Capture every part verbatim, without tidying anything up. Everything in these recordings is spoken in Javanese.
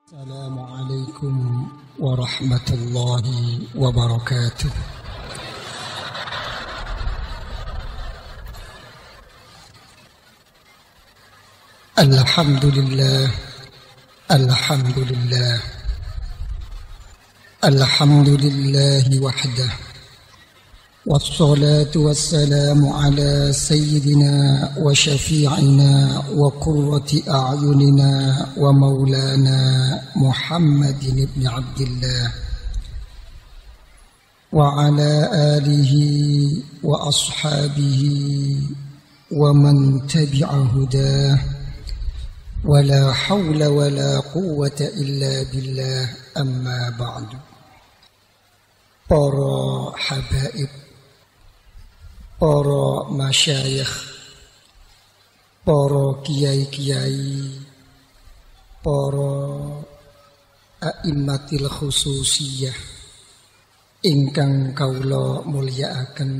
Assalamualaikum warahmatullahi wabarakatuh. Alhamdulillah, Alhamdulillah, Alhamdulillahi wahdah. Wassalatu wassalamu ala sayyidina wa syafi'ina wa qurrati a'yunina wa maulana Muhammadin ibn Abdillah wa ala alihi wa ashabihi wa man tabi'a hudah wa la hawla wa la quwwata illa billah, amma ba'du. Para habaib, para masyayikh, para kiai-kiai, para a'immatil khususiyah ingkang kaula mulyakaken,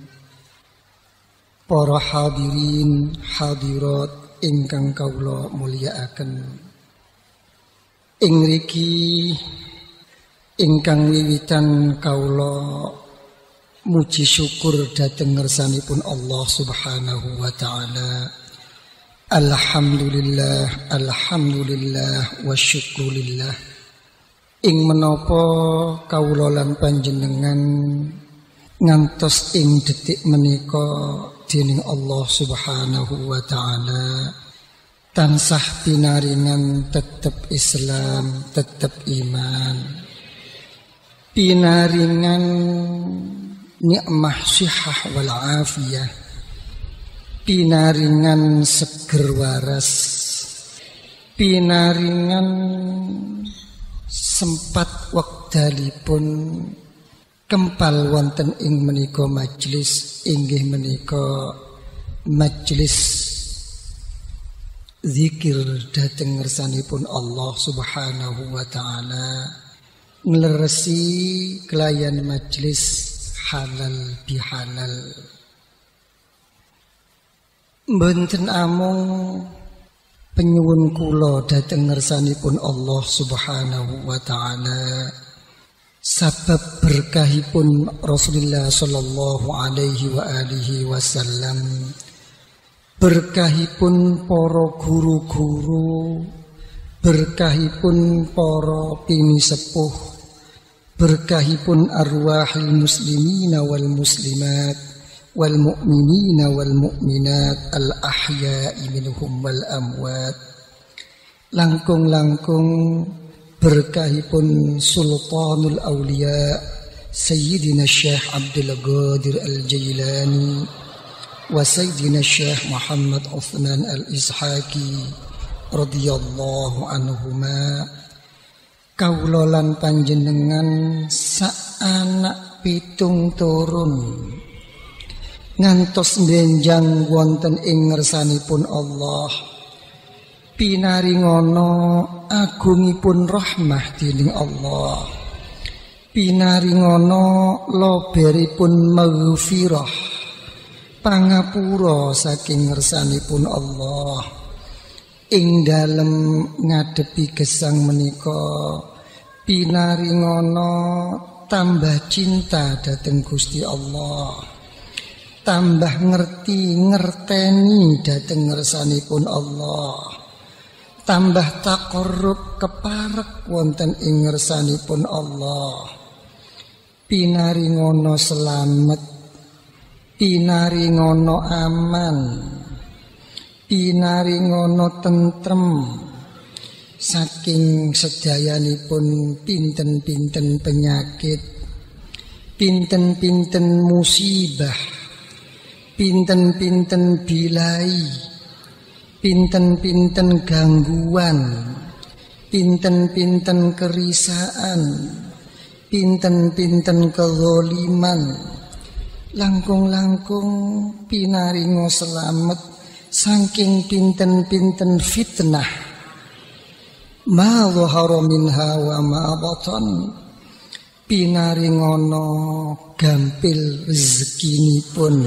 para hadirin hadirat ingkang kaula mulyakaken, ing mriki ingkang wiwitan kaula muji syukur dhateng ngersanipun Allah Subhanahu wa taala. Alhamdulillah, alhamdulillah wa syukrulillah. Ing menapa kawula lan panjenengan ngantos ing detik menika dening Allah Subhanahu wa taala tansah pinaringan tetep Islam, tetep iman, pinaringan nikmah sihah wal afiyah, pinaringan seger waras, pinaringan sempat wekdalipun kempal wonten ing menika majelis inggih menika majelis zikir dhateng ngersanipun Allah Subhanahu wa taala, ngleresi kelayan majelis halal bihalal. Mboten amung penyuwun kula dhateng ngersanipun Allah Subhanahu wa taala sabab berkahipun Rasulullah sallallahu alaihi wa alihi wasallam, berkahipun para guru-guru, berkahipun para pinisepuh, berkahipun arwahil muslimina wal muslimat wal mu'minina wal mu'minat al ahya'i minhum wal amwat, langkung-langkung berkahipun sultanul awliya Sayyidina Syekh Abdul Qadir Al-Jailani wa Sayyidina Syekh Muhammad Uthman Al-Ishaqi radhiyallahu anhuma. Kawula lan panjenengan sak anak pitung turun ngantos benjang wonten ing ngersanipun Allah, pinaringono agungipun rahmah dening Allah, pinaringono loberipun maghfirah pangapura saking ngersanipun Allah. Ing dalem ngadepi gesang menika pinaringono tambah cinta dhateng Gusti Allah, tambah ngerti ngerteni dhateng ngersanipun Allah, tambah taqarrub keparek wonten ing ngersanipun Allah, pinaringono selamet, pinaringono aman, pinaringono tentrem saking sedayanipun pinten-pinten penyakit, pinten-pinten musibah, pinten-pinten bilai, pinten-pinten gangguan, pinten-pinten kerisaan, pinten-pinten kezaliman, langkung-langkung pinaringo selamet saking pinten-pinten fitnah, ma dhahara minha wa ma batan, pinaringono gampil rezekinipun,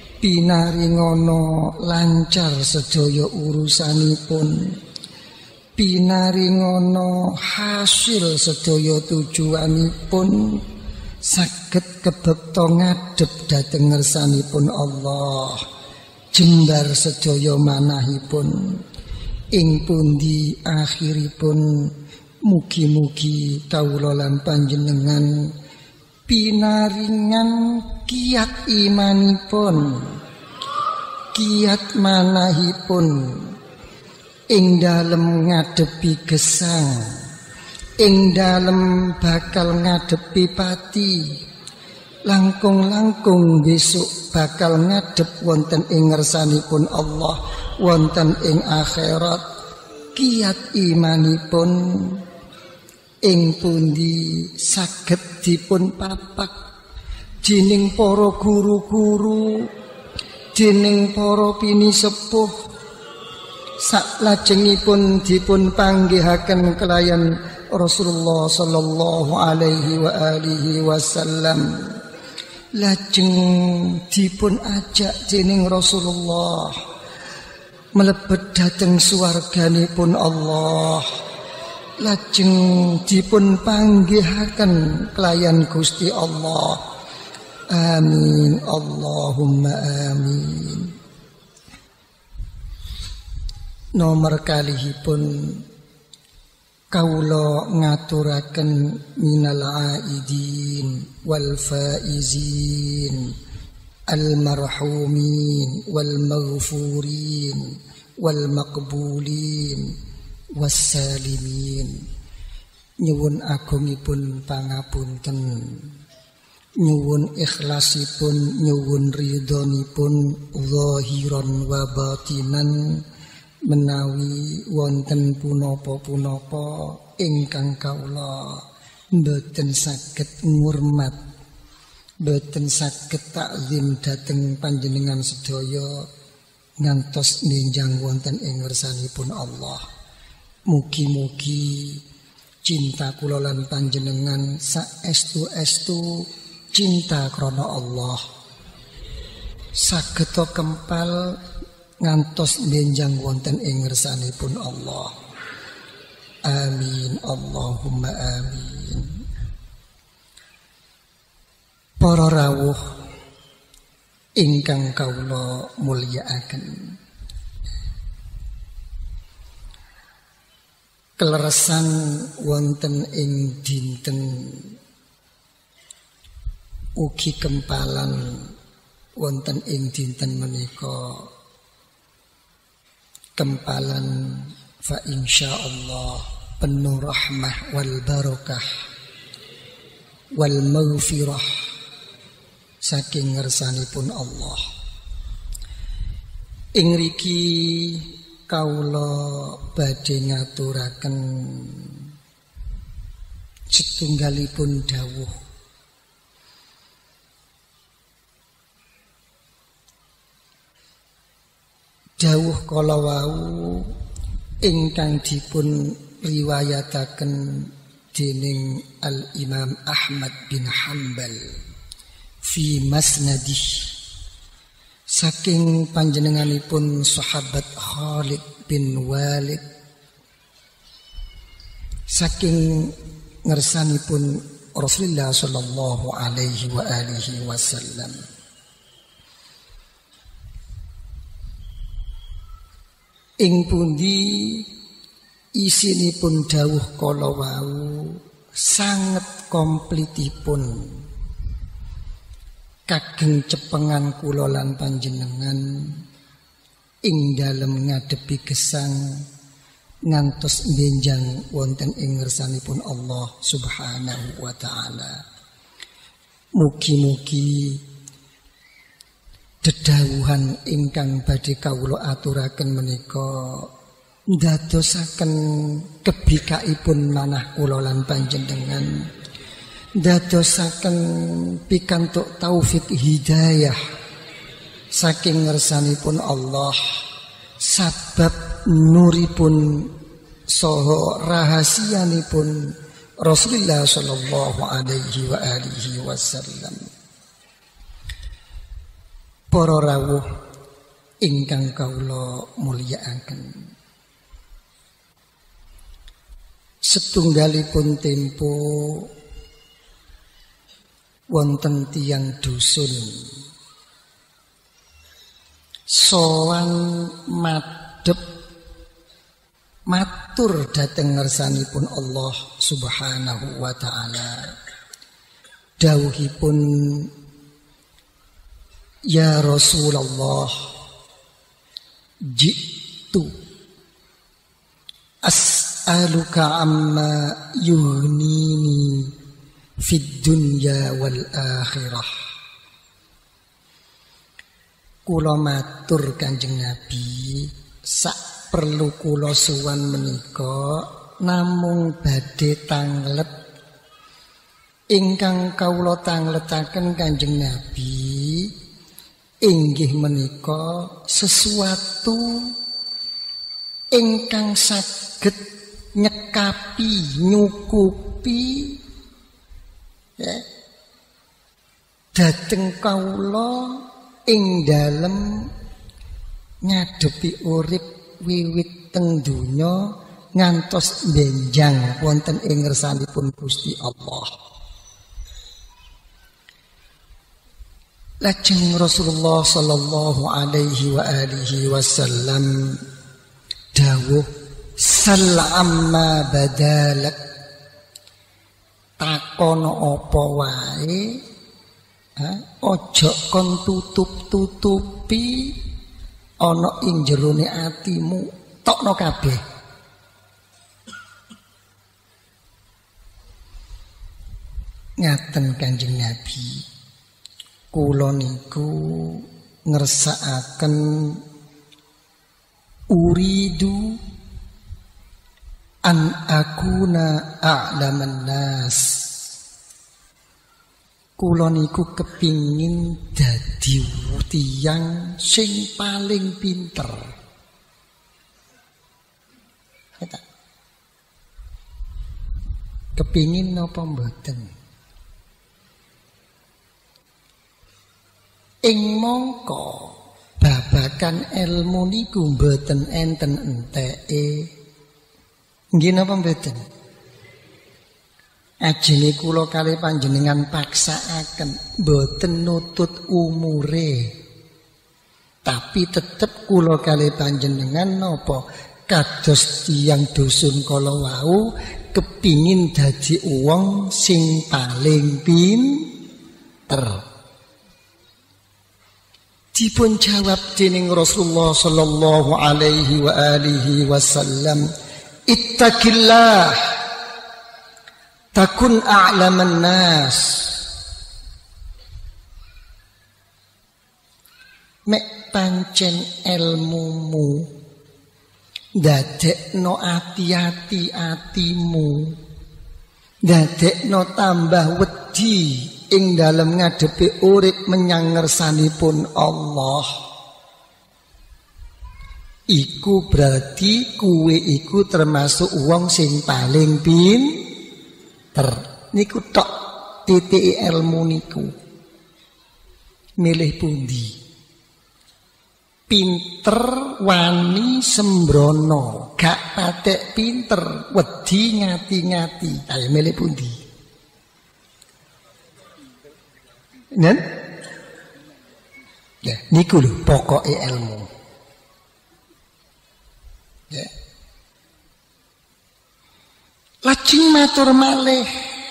pinaringono lancar sedaya urusanipun, pinaringono hasil sedaya tujuanipun saged kebekta ngadhep dhateng ngersanipun Allah, jembar sedaya manahipun ing pundi akhiripun mugi-mugi kawula lan panjenengan pinaringan kiat imanipun, kiat manahipun ing dalem ngadepi gesang, ing dalem bakal ngadepi pati, langkung-langkung besok bakal ngadep wonten ing ngersanipun Allah, wonten ing akhirat. Kiat imanipun ing pundi saged dipun papak dening para guru-guru, dening para pinisepuh, saklajengipun dipun panggihaken kelayan Rasulullah sallallahu alaihi wa alihi wasallam. Lajeng dipun ajak dening Rasulullah mlebet dhateng swarganipun Allah. Lajeng dipun panggihaken kelayan Gusti Allah. Amin Allahumma amin. Nomor kalihipun kawula ngaturaken minal aidin wal faizin al marhumin wal maghfurin wal maqbulin was salimin. Nyuwun agungipun pangapunten, nyuwun ikhlasipun, nyuwun ridhonipun zahiran wa batinan, menawi wonten punapa-punapa ingkang kawula mboten saged ngurmat, mboten saged takzim dhateng panjenengan sedaya ngantos ninjang wonten ing ngersanipun Allah. Mugi-mugi cinta kula lan panjenengan saestu-estu cinta krana Allah saged kempal ngantos benjang wonten ing ngersanipun Allah. Amin Allahumma amin. Para rawuh ingkang kawula mulyakaken, kleresan wonten ing dinten ugi kempalan wonten ing dinten menika kempalan fa insyaallah penuh rahmah wal barakah wal maghfirah saking ngersanipun Allah. Ing riki kawula badhe ngaturaken setunggalipun dawuh dawuh kala wau ingkang dipun riwayataken dening Al-Imam Ahmad bin Hanbal fi masnadih saking panjenenganipun sahabat Khalid bin Walid saking ngersanipun Rasulullah sallallahu alaihi wa alihi wasallam. Ing pundi isinipun dawuh kala wau sanget komplitipun kageng cepengan kula lan panjenengan ing dalem ngadepi gesang ngantos benjang wonten ing ngersanipun Allah Subhanahu wa taala. Mugi-mugi dedawuhan ingkang badhe kawula aturaken menika ndadosaken kebikaipun manah kula lan panjenengan, ndadosaken pikantuk taufik hidayah saking ngersanipun Allah, sabab nuripun saha rahasianipun Rasulullah sallallahu alaihi wa alihi wasallam. Para rawuh ingkang kawula mulyakaken, setunggalipun tempo wonten tiyang dusun sowan madhep matur dhateng ngersanipun Allah Subhanahu wa taala. Dawuhipun, ya Rasulullah, jitu as'aluka amma yughnini fid dunya wal akhirah. Kula matur Kanjeng Nabi, sak perlu kula suwan menika namung badhe tanglet ingkang kawula tangletaken Kanjeng Nabi inggih menika sesuatu ingkang saged nyekapi nyukupi ya dhateng kawula ing dalem ngadepi urip wiwit teng donya ngantos benjang wonten ing ngersanipun Gusti Allah. Lajeng Rasulullah sallallahu alaihi wa alihi wasallam dawuh, sal amma badalak, takono apa wae, ojo kon tutup-tutupi ana ing jerone atimu, tokno kabeh. Ngaten Kanjeng Nabi, kula niku ngersakaken uridu an akuna a'laman nas. Kula niku kepingin dadi tiyang sing paling pinter. Kepingin napa mboten? Ing mongko babakan ilmu niku mboten enten enteke. Nggih napa mboten? Ajine kula kalih panjenengan paksaaken mboten nutut umure. Tapi tetep kula kalih panjenengan napa kados tiyang dusun kala wau kepingin dadi wong sing paling pinter. Dipun jawab dening Rasulullah sallallahu alaihi wa alihi wasallam, ittaqillah takun a'laman nas. Mek pancen ilmumu dadekno ati-ati atimu, dadekno tambah wedi ing dalem ngadepi urip menyang ngersanipun Allah. Iku berarti kuwe iku termasuk wong sing paling pinter. Niku tok titike ilmu niku. Milih pundi? Pinter wani sembrono, gak patek pinter wedi ngati-ngati. Ayo milih pundi? Nen? Ya, niku lho pokoke ilmu. Ya. Lajeng matur malih.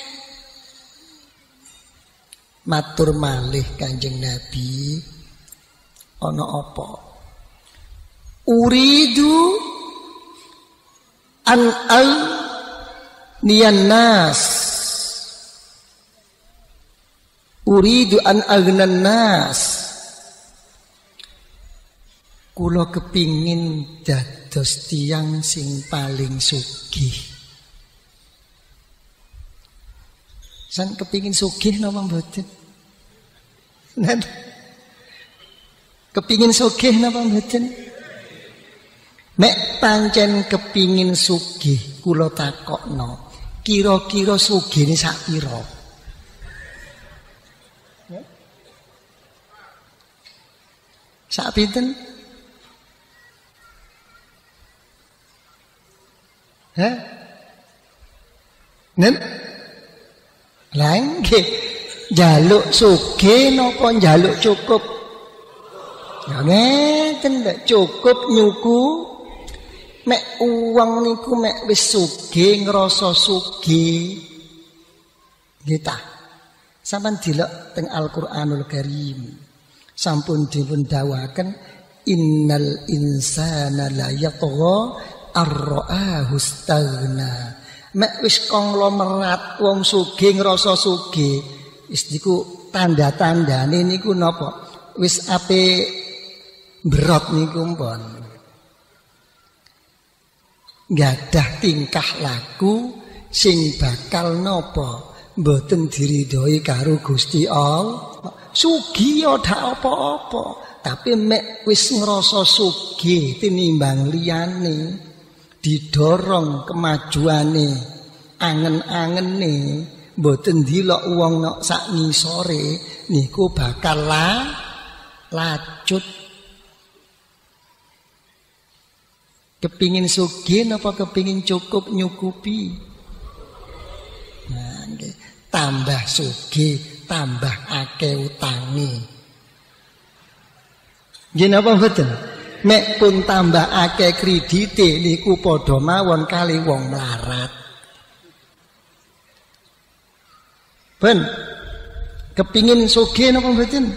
Matur malih Kanjeng Nabi, ana apa? Uridu an al niyan nas. Uridu an aghnan nas. Kula kepingin dados tiyang sing paling sugih. San kepingin sugih napa mboten? Nen. Kepingin sugih napa mboten? Nek pancen kepingin sugih, kula takokno, kira-kira sugihne sak pira? Sak pinten? Hah? Nen? Lah nggih, njaluk sugih napa njaluk cukup? Ya ngeten ndak cukup nyuku. Mek uang niku mek wis sugih ngrasa sugih. Nggih ta. Sampeyan delok teng Al-Qur'anul Karim. Sampun dipun dawuhaken innal insana la yatgha ar-ra'ahu istaghna. Mek wis konglomerat wong sugih ngrasa sugih, wis niku tanda-tandane niku napa? Wis ape berot niku mpun. Gadah tingkah laku sing bakal napa? Mboten diridhoi karo Gusti Allah. Sugih ya dak apa-apa, tapi mek wis ngrasa sugih tinimbang liyane. Didorong kemajuane angen-angene mboten ndelok wong nok sak ngisore niku bakal la, lacut. Kepingin sugih napa kepingin cukup nyukupi? Nah, nggih. Tambah sugih tambah akeh utange. Nggih napa mboten? Mek pun tambah akeh kredite niku padha mawon kali wong melarat. Ben kepingin sugih napa mboten?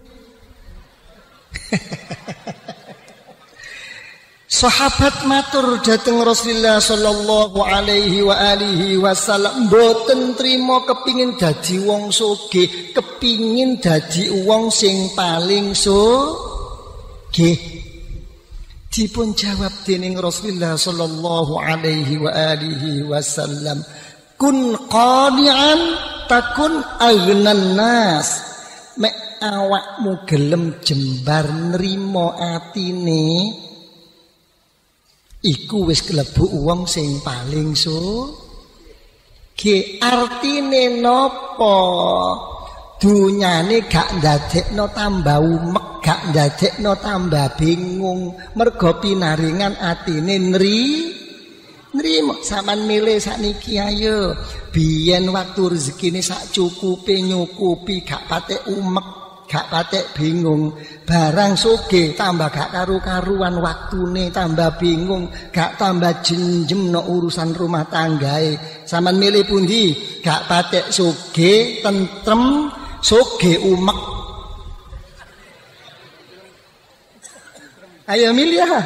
Sahabat matur dhateng Rasulullah sallallahu alaihi wa alihi wasallam mboten trima kepingin dadi wong sugih, kepingin dadi wong sing paling sugih. Dipun jawab dening Rasulullah sallallahu alaihi wa alihi wasallam, kun qani'an takun aghnan nas. Mek awakmu gelem jembar nrimo atine iku wis klebu wong sing paling sugih. Artine napa? Dunyane gak ndadekno tambah umek, gak ndadekno tambah bingung, mergo pinaringan atine nri nrimo. Sampeyan milih sakniki ayo. Biyen waktu rezekine sak cukupe nyukupi, gak patek umek, gak patek bingung. Barang sugih tambah gak karu-karuan waktune, tambah bingung, gak tambah jenjem no urusan rumah tanggae. Sampeyan milih pundi? Gak patek sugih, tentrem, sugih umek. Ayo milih ya.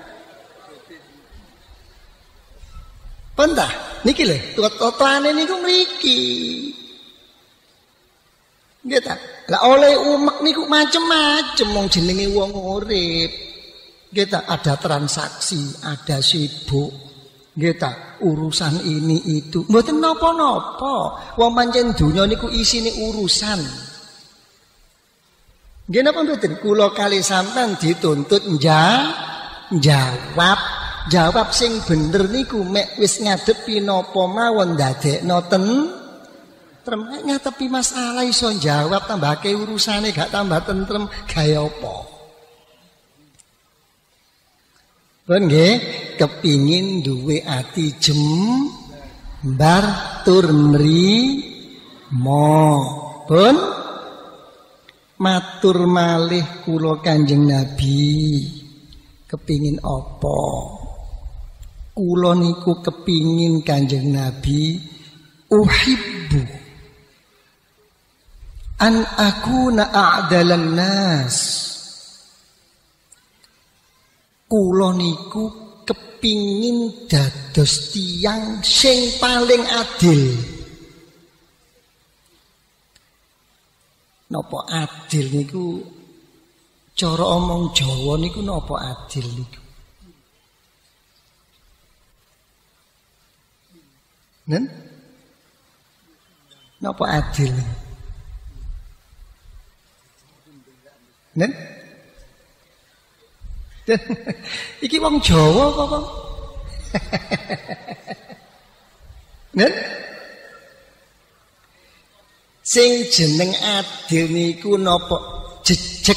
Pentah niki lho, totoane niku mriki. Nggih ta? Lah oleh umek niku macem-macem wong jenenge wong urip. Nggih ta? Ada transaksi, ada sibuk. Nggih ta? Urusan ini itu. Mboten napa-napa. Wong pancen donya niku isine urusan. Nggih napa mboten? Kula kali sampean dituntut nja jawab, jawab sing bener niku mek wis ngadepi napa mawon ndadekno ten trem ngadepi masalah iso jawab tambahke urusane gak tambah tentrem gawe apa? Pun nggih kepingin duwe ati jembar tur mrimo. Pun matur malih kula Kanjeng Nabi kepingin apa? Kula niku kepingin Kanjeng Nabi uhibbu an akuna a'dalan nas. Kula niku kepingin dados tiyang sing paling adil. Napa adil niku cara omong Jawa niku napa adil niku? Nen? Napa adil? Nen? Iki wong Jawa apa wong? Nen? Sing jeneng adil niku napa? Jejeg.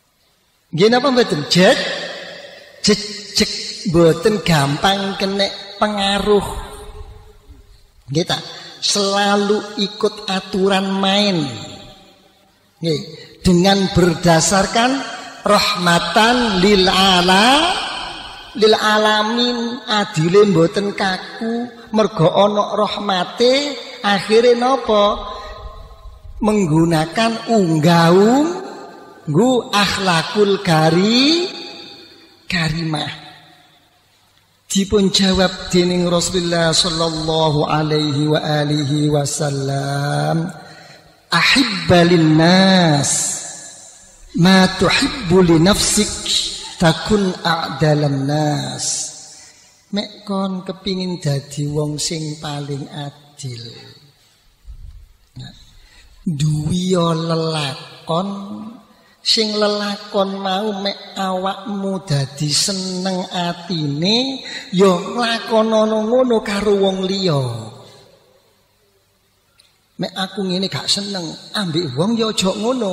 Nggih napa mboten? Jejeg. Jejeg mboten gampang kenek pengaruh kita selalu ikut aturan main nggih dengan berdasarkan rahmatan lil ala lil alamin adile mboten kaku mergo ana rahmate akhire napa menggunakan unggaung nggu akhlakul kari karimah. Dipun jawab dening Rasulullah sallallahu alaihi wa alihi wasallam, ahibba linnas ma tuhibbu li nafsik takun a'dalan nas. Mek kon kepingin dadi wong sing paling adil, duwi lelakon sing lelakon mau mek awakmu dadi seneng atine ya nglakonana ngono karo wong liya. Mek aku ngene gak seneng ambek wong ya aja ngono.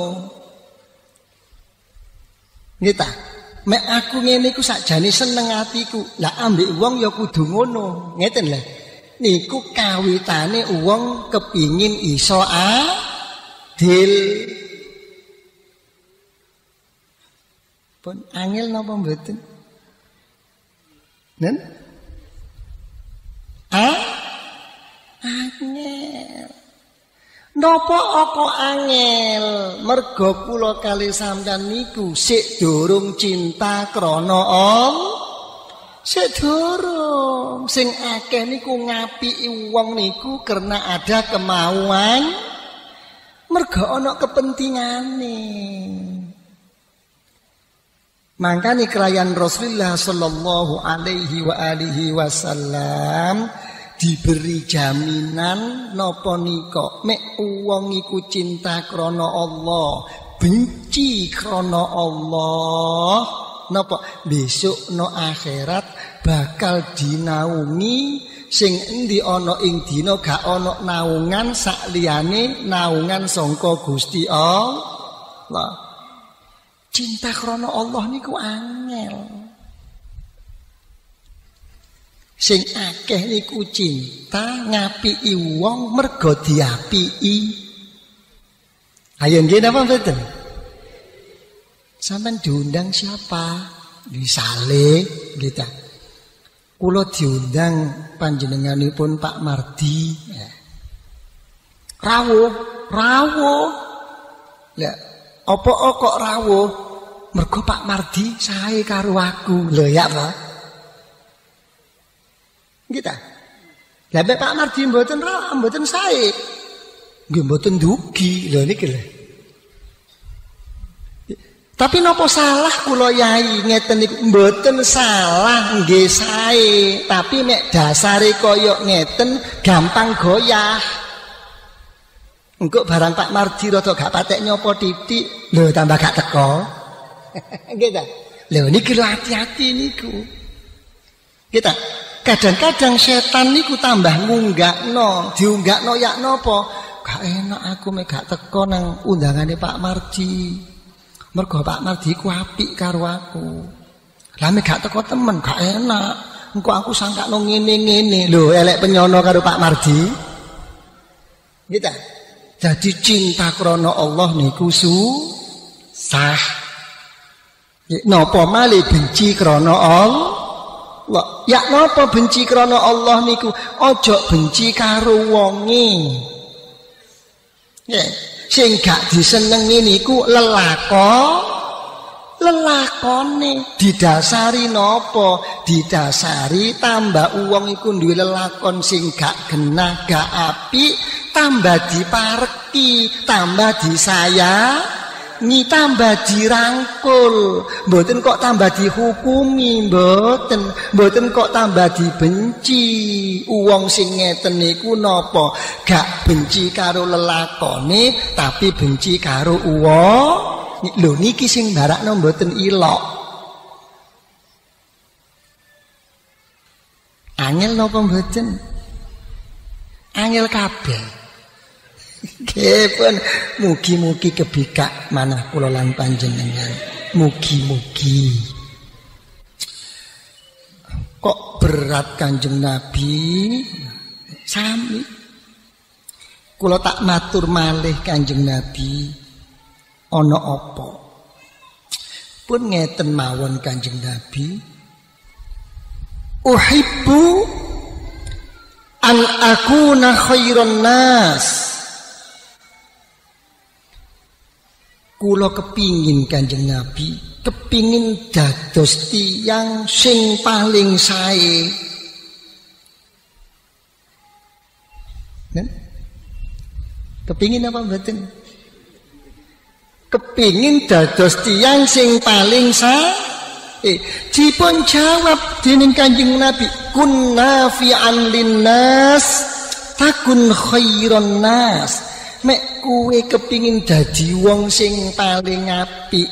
Nggih ta? Mek aku ngene iku sakjane seneng atiku. Lah ambek wong ya kudu ngono. Ngeten lho. Niku kawitane wong kepingin iso adil. Pun angel napa mboten? Nen? Ah? Angel. Napa kok angel? Mergo kula kali sampeyan niku sik durung cinta krana Allah. Sik durung. Sing akeh niku ngapiki wong niku karena ada kemauan. Mergo ana kepentingane. Makanya kelayan Rasulullah sallallahu alaihi wa alihi wasallam diberi jaminan napa nika mek wong iku cinta krana Allah, benci krana Allah, napa besok no akhirat bakal dinaungi sing endi ana ing dina gak ana naungan sakliyane naungan sangka Gusti Allah. Cinta krana Allah niku angel. Sing akeh niku cinta ngapiki wong mergo diapiki. Ayo nggih napa mboten? Sampeyan diundang siapa? Misale kita. Kula diundang panjenenganipun Pak Mardi. Rawuh, rawuh. Lah apa kok rawuh? Mergo Pak Mardi sae karo aku. Lho ya, Pak. Nggih ta? Lah nek Pak Mardi mboten rawuh, mboten sae. Nggih mboten dugi. Lho niki lho. Tapi napa salah kula yai ngeten niku? Mboten salah, nggih sae. Tapi nek dasare kaya ngeten gampang goyah. Engko barang Pak Mardi rada gak patek nyopo titik, lho tambah gak teko. Nggih ta? Lho niki lho hati-hati niku. Nggih ta? Kadang-kadang setan niku tambah ngunggakno, diunggakno yak napa? Gak enak aku mek gak teko nang undangane Pak Mardi. Mergo Pak Mardi ku apik karo aku. Lah mek gak teko temen gak enak. Engko aku sangkakno ngene-ngene. Lho elek penyono karo Pak Mardi. Nggih ta? Jadi cinta krana Allah niku susah. Napa malih benci krana Allah? Ya napa benci krana Allah niku? Aja benci karo wonge. Nggih, sing gak disenengi niku lelakon. Lelakone didasari napa? Didasari tambah wong iku duwe lelakon sing gak genah, gak apik, tambah dipareki, tambah disayangi, tambah dirangkul. Mboten kok tambah dihukumi, mboten. Mboten kok tambah dibenci. Wong sing ngeten niku napa? Gak benci karo lelakone, tapi benci karo wong. Lho niki sing barakno mboten ilok. Angel napa mboten? Angel kabeh. Nggih, mugi-mugi kebikak manah kula lan panjenengan. Mugi-mugi. Kok berat Kanjeng Nabi? Sami. Kula tak matur malih Kanjeng Nabi, ana apa? Pun ngeten mawon Kanjeng Nabi. Uhibbu an akuna khairan nas. Kula kepingin Kanjeng Nabi, kepingin dados tiyang sing paling sae. Nen? Kepingin apa mboten? Kepingin dados tiyang sing paling sae. Eh, dipun jawab dening Kanjeng Nabi, kunna fi'an linnas takun khairan nas. Mek kowe kepingin dadi wong sing paling apik,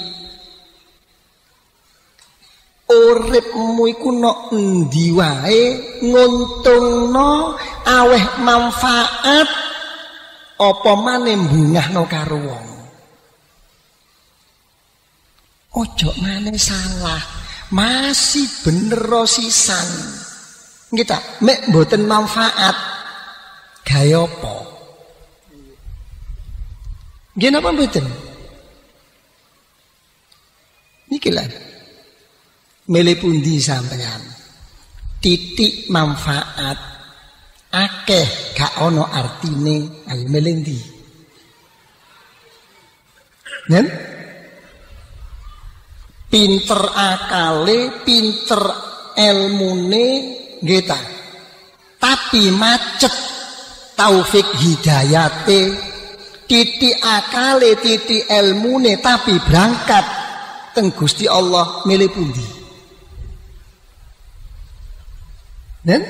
uripmu iku nok endi wae nguntungno aweh manfaat apa maneh mbungahno karo wong. Ojo maneh salah, masih bener sisan. Kita mek mboten manfaat gawe apa? Nggih napa mboten? Niki lho. Milih pundi sampeyan? Titik manfaat akeh gak ono artine, ayo milih ndi? Nen? Pinter akale, pinter ilmune nggih ta. Tapi macet taufik hidayate. Titik akale, titik ilmune tapi berangkat teng Gusti Allah, milih pundi? Dan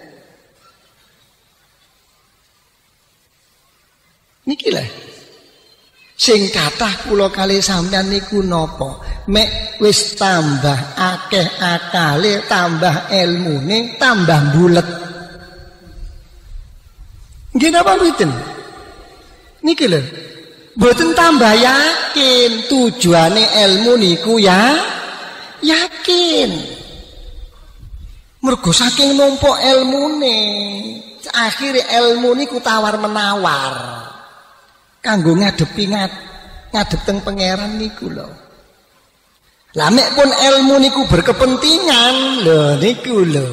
niki lho. Sing kathah kula kalih sampeyan niku napa? Mek wis tambah akeh akale, tambah ilmune, tambah bulet. Nggih napa mboten? Niki lho, mboten tambah yakin. Tujuane ilmu niku ya yakin. Mergo saking numpuk ilmune, akhire ilmu niku tawar menawar. Kanggo ngadepi ngad, ngadep teng pangeran niku lho. Lah mek pun ilmu niku berkepentingan, lho niku lho.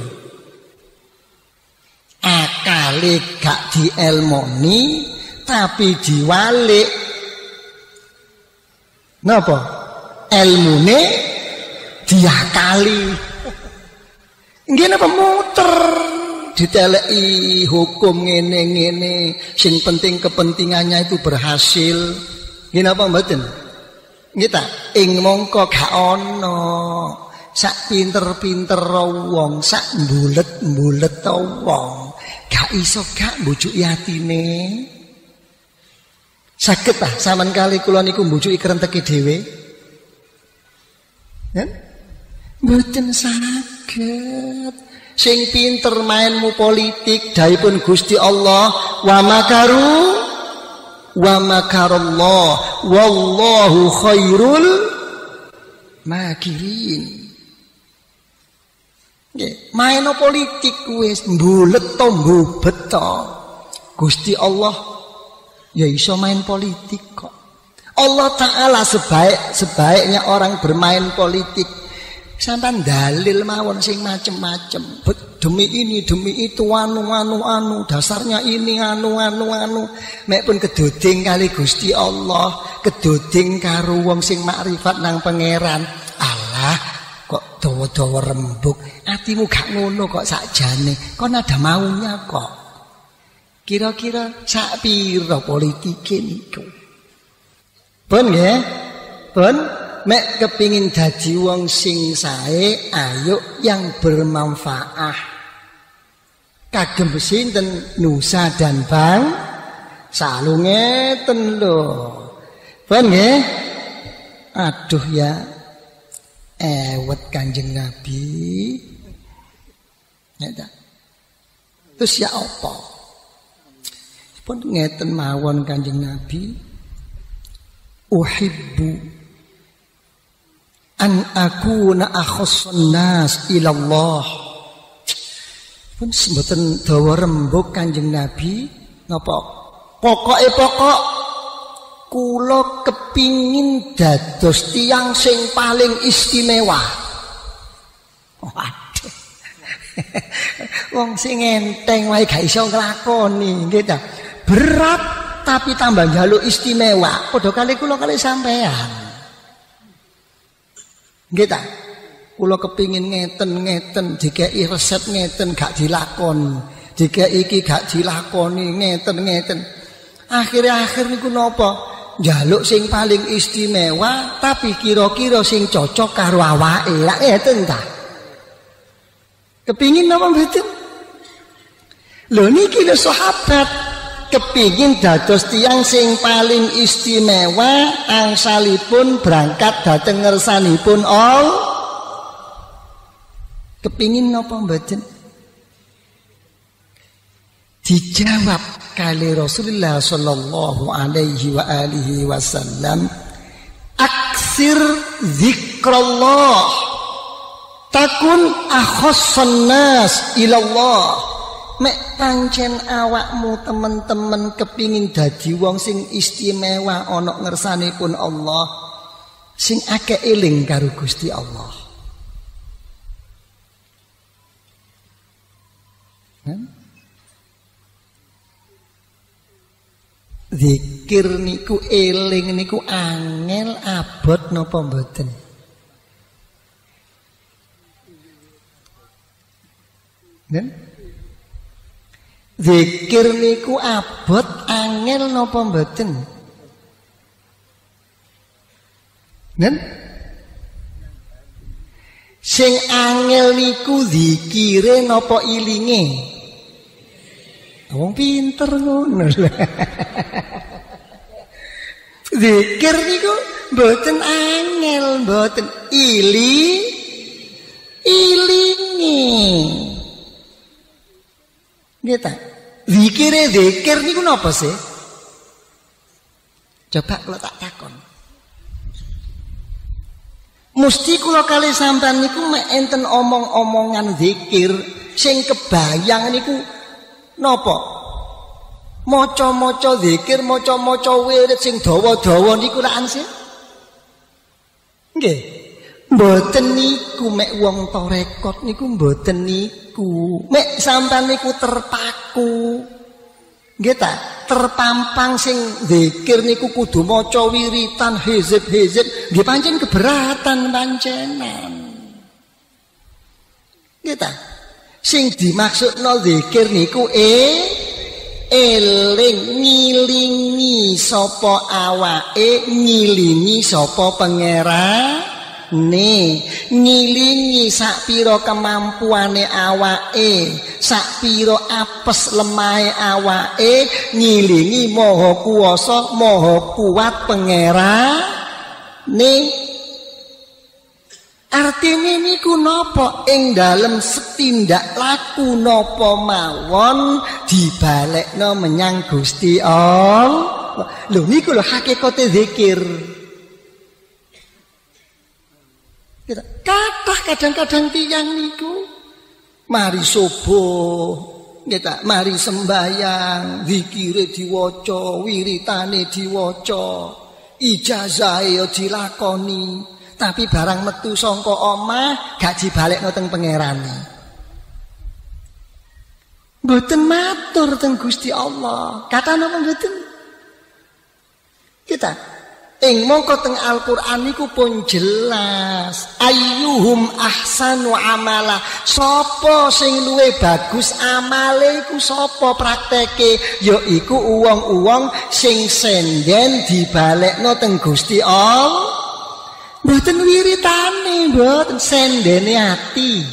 Akale gak dielmoni tapi diwalik. Napa? Ilmune diakali. Nggih napa muter diteleki hukum ngene-ngene, sing penting kepentingannya itu berhasil. Nggih napa mboten? Nggih ta? Ing mongko gak ana sak pinter-pinter wong, sak mbulet-mbulet wong, gak iso gak mbujuki atine. Saged ta sampean kali kula niku mbujuki krenteke dhewe? Nen? Mboten saged. Sing pinter mainmu politik daipun Gusti Allah, wa makaru wa makarallah wallahu khairul makirin. Nggih, maino politik wis mbulet to mbubet to. Gusti Allah ya iso main politik kok. Allah Ta'ala sebaik-sebaiknya orang bermain politik. Sampai dalil mawon sing macem-macem. Demi ini, demi itu, anu, anu, anu. Dasarnya ini, anu, anu, anu. Mek pun kedoding kali Gusti Allah. Kedoding karo wong sing makrifat nang pangeran. Allah, kok dawa-dawa rembug. Atimu gak ngono kok sakjane. Kon ada maunya kok. Kira-kira sak pira politike niku? Pun nggih? Pun mek kepingin dadi wong sing sae, ayo yang bermanfaat. Kagem sinten Nusa dan Bang salungeten lho. Pun nggih? Aduh ya. Ewet Kanjeng Nabi. Ya. Terus ya apa? Pun ngeten mawon Kanjeng Nabi, uhibbu an akuna akhassan nas ila Allah. Pun mboten dawa rembug Kanjeng Nabi napa? Pokoke pokok kula kepingin dados tiyang sing paling istimewa. Waduh. Wong sing enteng wae gak iso nglakoni, nggih ta. Berat tapi tambah njaluk istimewa. Padha kali kula kali sampean. Nggih ta. Kula kepingin ngeten-ngeten, dikeki resep ngeten gak dilakoni, dikeki iki gak dilakoni ngeten-ngeten. Akhir-akhir niku napa? Njaluk sing paling istimewa tapi kira-kira sing cocok karo awake. Lah ngeten ta? Kepingin napa mboten? Lho niki lho sahabat kepingin dados tiyang sing paling istimewa angsalipun berangkat dhateng ngersanipun Allah. Kepingin napa mboten? Dijawab kali Rasulullah sallallahu alaihi wa alihi wasallam, aksir zikrullah takun akhassan nas ilallah. Mek pancen awakmu temen-temen kepingin dadi wong sing istimewa ana ngersanipun Allah, sing akeh eling karo Gusti Allah. Zikir niku eling niku angel abot napa mboten? Nen? Zikir niku abot angel napa mboten? Nen? Sing angel niku zikire napa ilinge? Wong pinter ngono lho. Zikir niku mboten angel, mboten ili ilinge. Nggih ta? Zikire zikir niku napa sih? Coba kula tak takon. Mesti kula kali sampean niku mek enten omong-omongan zikir sing kebayang niku napa? Maca-maca zikir, maca-maca wirid sing dawa-dawa niku lak ansih. Nggih. Mboten niku mek wong tarekat niku mboten niku. Mek sampean niku terpaku. Nggih ta? Terpampang sing zikir niku kudu maca wiritan hizib-hizib, nggih pancen keberatan pancenan. Nggih ta? Sing dimaksudno zikir niku e eling ngilingi sapa awake, ngilingi sapa pangerane, ngilingi sak pira kemampuane awake, sak pira apes lemahe awake, ngilingi maha kuwasa maha kuat pangerane. Artine niku napa? Ing dalem setindak laku napa mawon dibalekno menyang Gusti Allah. Lho niku lho hakikate zikir. Kathah kadang-kadang tiyang niku mari subuh, nggih ta, mari sembahyang, zikire diwaca, wiritane diwaca, ijazahe yo dilakoni. Tapi barang metu sangka omah gak dibalekno teng pangerane. Mboten matur teng Gusti Allah. Kata napa mboten? Kita ing mongko teng Al-Qur'an niku pun jelas. Ayyuhum ahsanu amala. Sapa sing luwih bagus amale iku sapa prakteke? Ya iku uwong-uwong sing senden dibalekno teng Gusti Allah. Mboten wiritane, mboten sendene ati.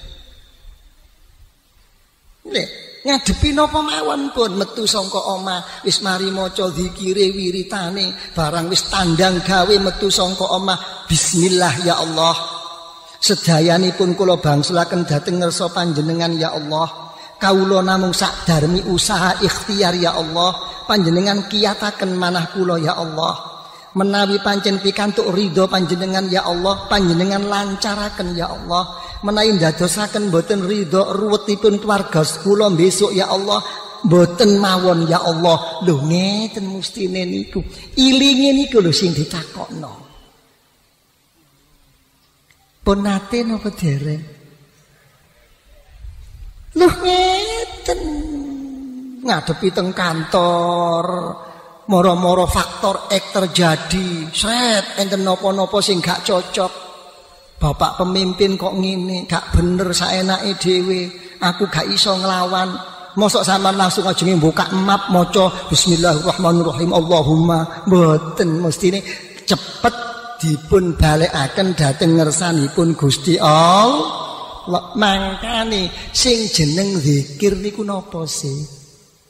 Nggih, ngadepi napa mawon pun metu saka omah, wis mari maca zikire wiritane, barang wis tandang gawe metu saka omah, bismillah ya Allah. Sedayanipun kula bangsulaken dhateng ngersa panjenengan ya Allah. Kawula namung sakdarmi usaha ikhtiar ya Allah. Panjenengan kiyataken manah kula ya Allah. Menawi pancen pikantuk ridho panjenengan ya Allah, panjenengan lancaraken ya Allah. menawi ndadosaken mboten ridho ruwetipun keluarga kula besok ya Allah mboten mawon ya Allah. Lho ngeten mustine niku. Ilinge niku lho sing ditakokno. Pun nate napa dereng? Lho ngeten. Ngadepi teng kantor, moro-moro faktor X terjadi, sret enten napa-napa sing gak cocok. Bapak pemimpin kok ngene, gak bener saenake dhewe. Aku gak iso nglawan. Mosok sampean langsung ajenge buka map maca bismillahirrahmanirrahim Allahumma. Mboten mestine cepet dipun balekaken dhateng ngersanipun Gusti Allah. Mangkane sing jeneng zikir niku napa sih?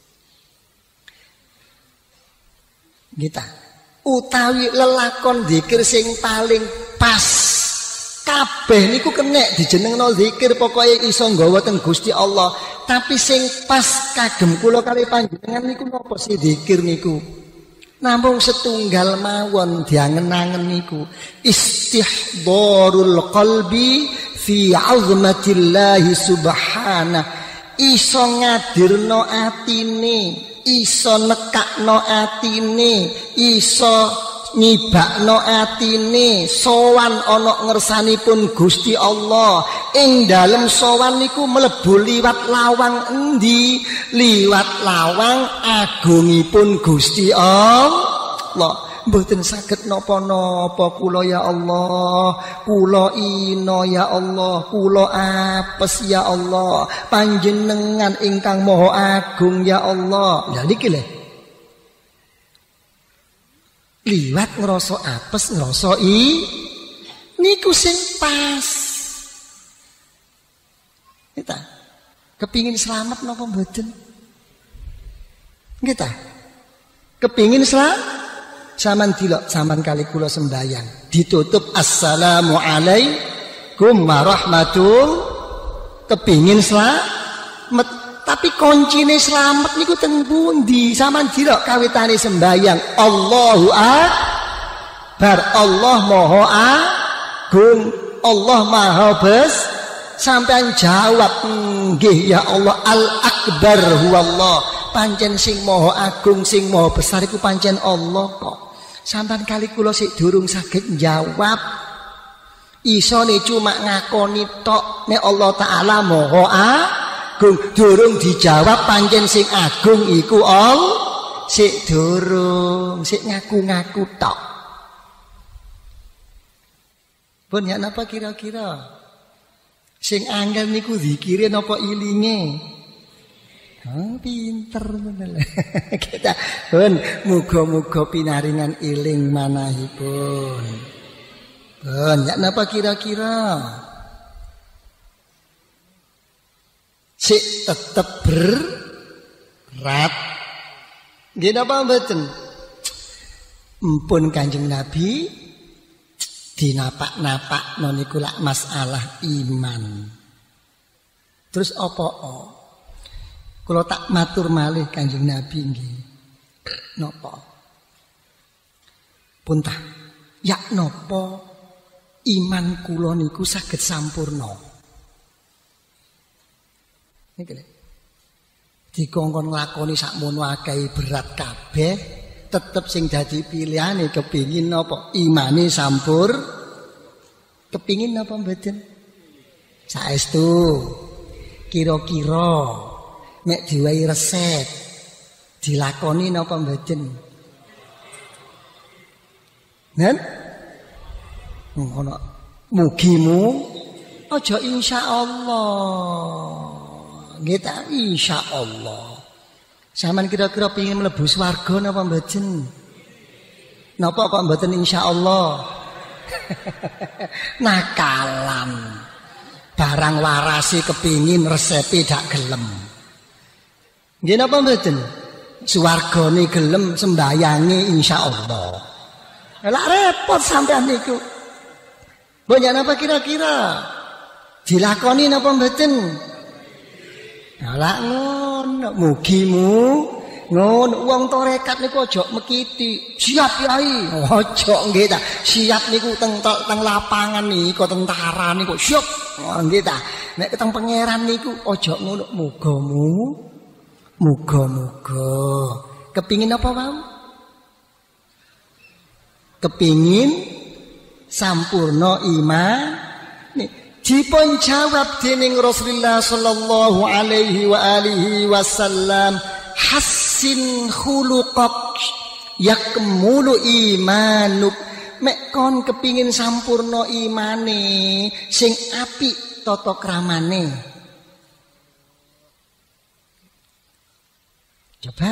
Kita utawi lelakon zikir sing paling pas kabeh niku kenek dijenengno zikir pokoke iso nggawa teng Gusti Allah. Tapi sing pas kagem kula kali panjenengan niku napa sih zikir niku? Namung setunggal mawon diangen-angen niku istihdharul qalbi fi 'azmatillahi subhanahu. Iso ngadirno atine, iso nekakno atine, iso nyibakno atine, sowan ana ngersanipun Gusti Allah. Ing dalem sowan niku mlebu liwat lawang endi? Liwat lawang agungipun Gusti Allah. Mboten saged napa-napa kula ya Allah, kula ina ya Allah, kula apes ya Allah, panjenengan ingkang maha agung ya Allah. Ya niki lho. Liwat ngrasa apes, ngrasa i niku sing pas. Kita kepingin selamat napa mboten? Kita kepingin selamat. Saman dilok saman kali kula sembayang ditutup assalamu alaikum warahmatul. Kepingin selamat tapi kuncine selamat niku teng pundi? Saman dilok kawitane sembayang Allahu akbar, Allah maha agung, Allah maha bes. Sampean jawab nggih ya Allah, al akbar huwallah. Pancen sing maha agung, sing maha besar iku pancen Allah kok. Sampean kali kula sik durung saged jawab. Isone cuma ngakoni tok nek Allah taala maha agung, durung dijawab pancen sing agung iku Allah. Sik durung, sik ngaku-ngaku tok. Pun ya napa kira-kira? Sing angel niku zikire napa ilinge? Oh, pinter bener. Kita pun muga-muga pinaringan iling manahipun. Pun ya napa kira-kira? Sik tetep berat. Nggih napa mboten? Empun Kanjeng Nabi dinapak-napak noniku lak masalah iman. Terus apa? Kalau tak matur malih Kanjeng Nabi nggih. Napa? Puntah. Ya napa iman kula niku saged sampurna. Niki lho. Dikongkon nglakoni sakmono akeh berat kabeh, tetep sing dadi pilihane kepingin napa? Imane sampur. Kepingin napa mboten? Saestu. Kira-kira nek diwai resep dilakoni napa mboten? Nen? Ngono. Mugimu aja insyaallah. Nggih ta insyaallah. Saman kira-kira pengin mlebu swarga napa mboten? Napa kok mboten insyaallah? Nakalan. Barang warasi kepingin resepe dak gelem. Nggih napa mboten? Swargane gelem sembayange insyaallah. Lah repot sampean niku. Banyak napa kira-kira? Dilakoni napa mboten? Lah ngono, mugimu ngono wong tarekat niku aja mekiti. Siap Yai. Aja nggih ta. Siap niku teng teng lapangan niku tentara niku. Siap. Oh nggih ta. Nek keteng pangeran niku aja ngono muga-mu muga-muga. Kepingin apa wae? Kepingin sampurna iman. Nih, dipun jawab dening Rasulullah sallallahu alaihi wa alihi wasallam, hassin khuluqak yakmulu imanuk. Mek kon kepingin sampurna imane, sing apik tata kramane. Coba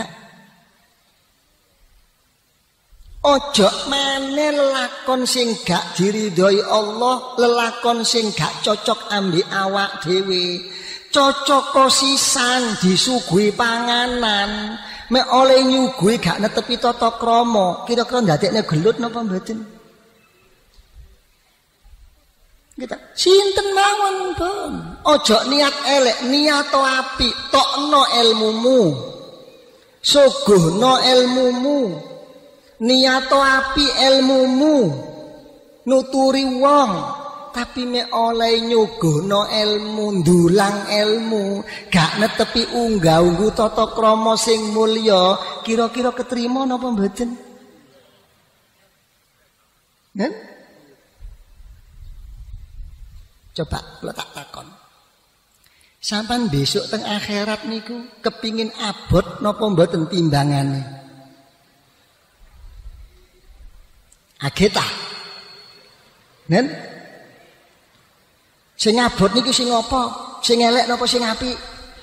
ojo maneh lelakon sing gak diridhoi Allah, lelakon sing gak cocok ambek awak dhewe. Cocok sisan disuguhi panganan, mek oleh nyuguhi gak netepi tata krama, kira-kira ndadekne gelut napa mboten? Kita sinten mawon, Bang. Ojo niat elek, niat apik, tokno ilmumu. Suguhno ilmumu. Niato api ilmumu, nuturi wong, tapi me oleh nyuguhno ilmu, ndulang ilmu, gak netepi unggah-ungguh tata krama sing mulya, kira-kira ketrima napa mboten? Kan? Coba kula tak takon. Sampan besok teng akhirat niku kepingin abot napa mboten timbangane? Ageta. Nen? Sing abot niki sing apa? Sing elek napa sing apik?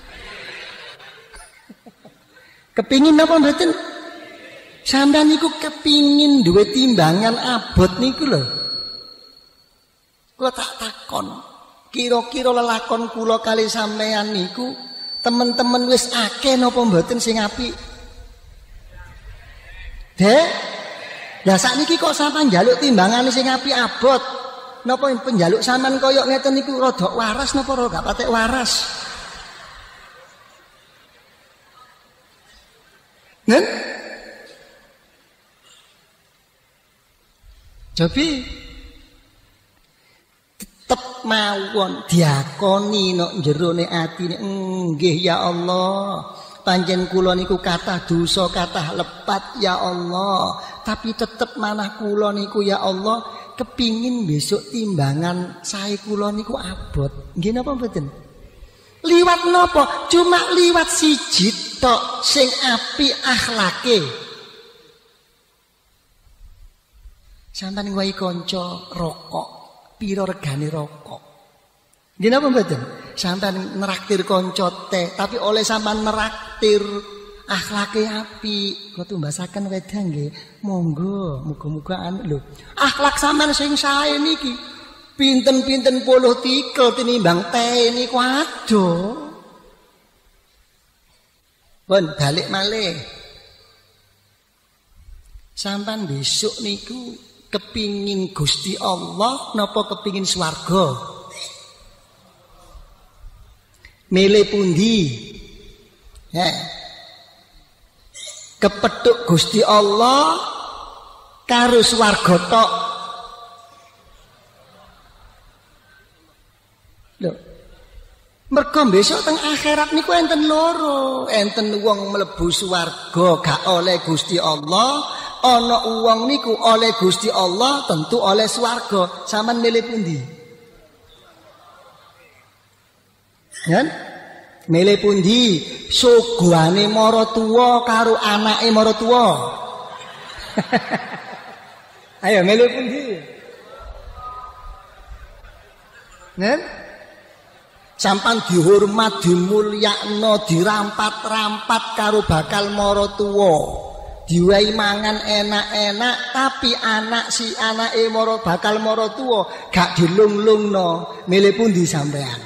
Kepingin napa mboten? Sampeyan niku kepingin duwe timbangan abot niku lho. Kula tak takon, kira-kira lelakon kula kali sampeyan niku temen-temen wis akeh napa mboten sing apik? Dek, lah sakniki kok sampean njaluk timbangane sing apik abot. Napa penjaluk sampean kaya ngeten niku rada waras napa ora gak patek waras? Nen? Jadi tetep mawon diakoni nok jerone atine, nggih ya Allah. Panjen kula niku kathah dosa, kathah lepat ya Allah. Tapi tetep manah kula niku ya Allah kepingin besok timbangan sae kula niku abot. Nggih napa mboten? Liwat napa? Cuma liwat siji tok sing apik akhlake. Sampeyan wae kanca rokok, pira regane rokok? Nggih napa mboten? Sampeyan neraktir kanca teh, tapi oleh sampeyan neraktir akhlake apik, kula tumbasaken wedang nggih. Monggo, muga-muga anu lho. Akhlak sampeyan sing sae niki pinten-pinten puluh tikel tinimbang teh niku adoh. Pun balik malih. Sampeyan besok niku kepingin Gusti Allah napa kepingin swarga? Milih pundi? Ya. Kepethuk Gusti Allah karo swarga tok. Lho. Mergo besok teng akhirat niku enten loro, enten wong mlebu swarga gak oleh Gusti Allah, ana wong niku oleh Gusti Allah tentu oleh swarga. Sampeyan milih pundi? Kan? Milih pundi? Suguhane maratuwa karo anake maratuwa. Ayo milih pundi? Kan? Sampan dihormat, dimulyakno, dirampat-rampat karo bakal maratuwa. Diwehi mangan enak-enak, tapi anak si anake mara bakal maratuwa gak dilung-lungno. Milih pundi sampean?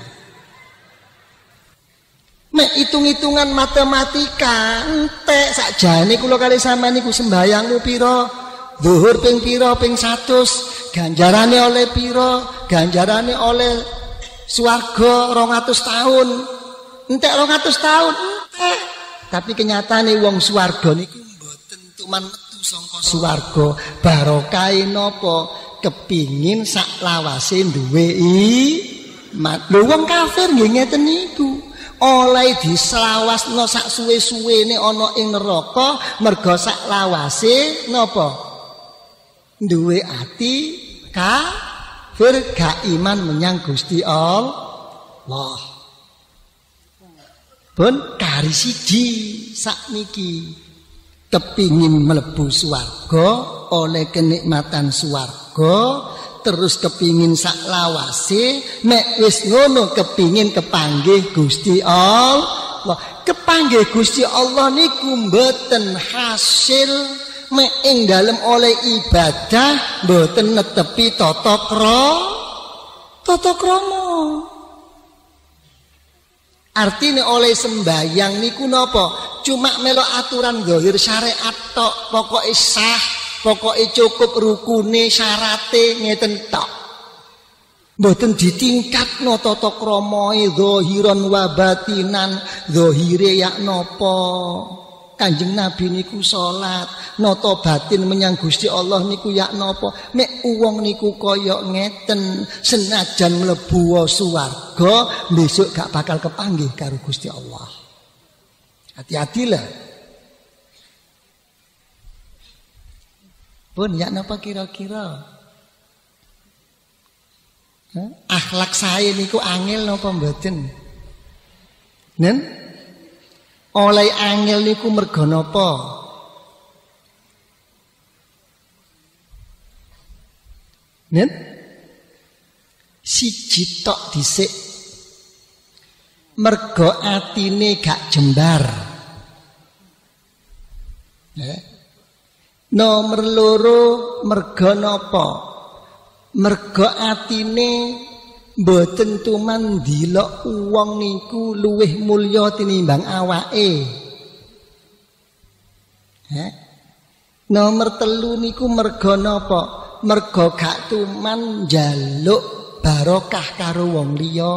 Mek hitung-hitungan matematika entek sakjane kula kali sampean niku sembayangmu pira, zuhur ping pira, ping seratus, ganjarane oleh pira, ganjarane oleh swarga rong atus tahun. Entek rong atus tahun entek. Tapi kenyataane wong swarga niku mboten tuman metu saka swarga. Barokahe napa? Kepingin sak lawase duwe nikmat. Lho wong kafir nggih ngeten niku. Oleh diselawasno sak suwe-suwene ana ing neraka merga sak lawase napa? Duwe ati kafir gak iman menyang Gusti Allah. Pun kari siji sakniki kepingin mlebu swarga oleh kenikmatan swarga terus kepingin sak lawase nek wis ngono kepingin kepanggih Gusti Allah. Kepanggih Gusti Allah niku mboten hasil mek ing dalem oleh ibadah mboten netepi tata krama. Tata krama. Artine oleh sembayang niku napa? Cuma melok aturan zahir syariat tok, pokoke sah, pokoke cukup rukune syarate ngeten tok. Mboten ditingkatno tata kramae zahiran wa batinan, zahire yak napa? Kanjeng Nabi niku salat, nata batin menyang Gusti Allah niku yak napa? Mek wong niku kaya ngeten, senajan mlebu swarga, besok gak bakal kepanggih karo Gusti Allah. Hati-hatilah. Pun yak napa kira-kira? Hah? Akhlak saya niku angel napa mboten? Nen? Oleh angel niku merga napa? Nen? Siji tok dhisik. Merga atine gak jembar. Eh? Nomor loro merga napa? Merga atine mboten tuman ndelok wong niku luwih mulya tinimbang awake. Eh? Nomor telu niku merga napa? Merga gak tuman njaluk barokah karo wong liya.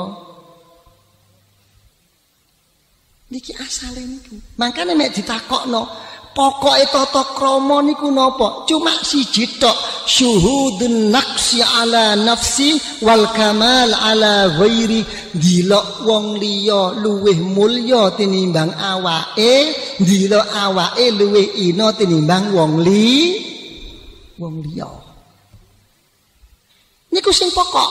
Niki asale niku. Makane nek ditakokno, pokoke tata krama niku napa? Cuma siji tok, syuhudun naqsi ala nafsi wal kamal ala ghairi. Dilok wong liya luwih mulya tinimbang awake, dilok awake luwih ina tinimbang wong li wong liya. Niku sing pokok.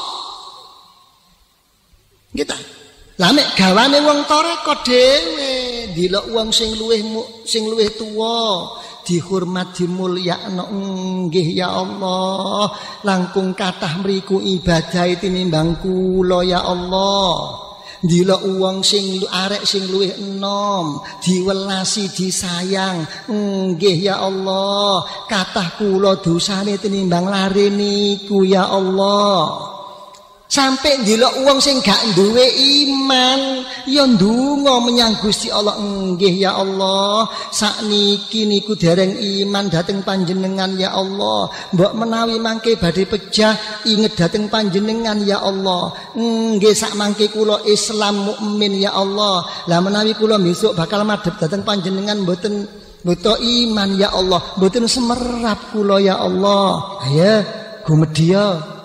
Nggih. Lah mek gawane wong tarekah dhewe, ndelok wong sing luwih sing luwih tuwa, dihormat dimulyakno. Nggih ya Allah, langkung kathah mriku ibadah tinimbang kula ya Allah. Ndelok wong sing arek sing luwih enom, diwelasi disayang. Nggih ya Allah, kathah kula dosane tinimbang lare niku ya Allah. Sampai ndelok wong sing gak duwe iman ya ndonga menyang Gusti Allah. Nggih ya Allah, sakniki niku dereng iman dhateng panjenengan ya Allah. Mbok menawi mangke badhe pejah inget dhateng panjenengan ya Allah. Nggih sak mangke kula Islam mukmin ya Allah. Lah menawi kula besok bakal madhep dhateng panjenengan mboten mboten iman ya Allah, mboten semerap kula ya Allah. Ayo gumedya.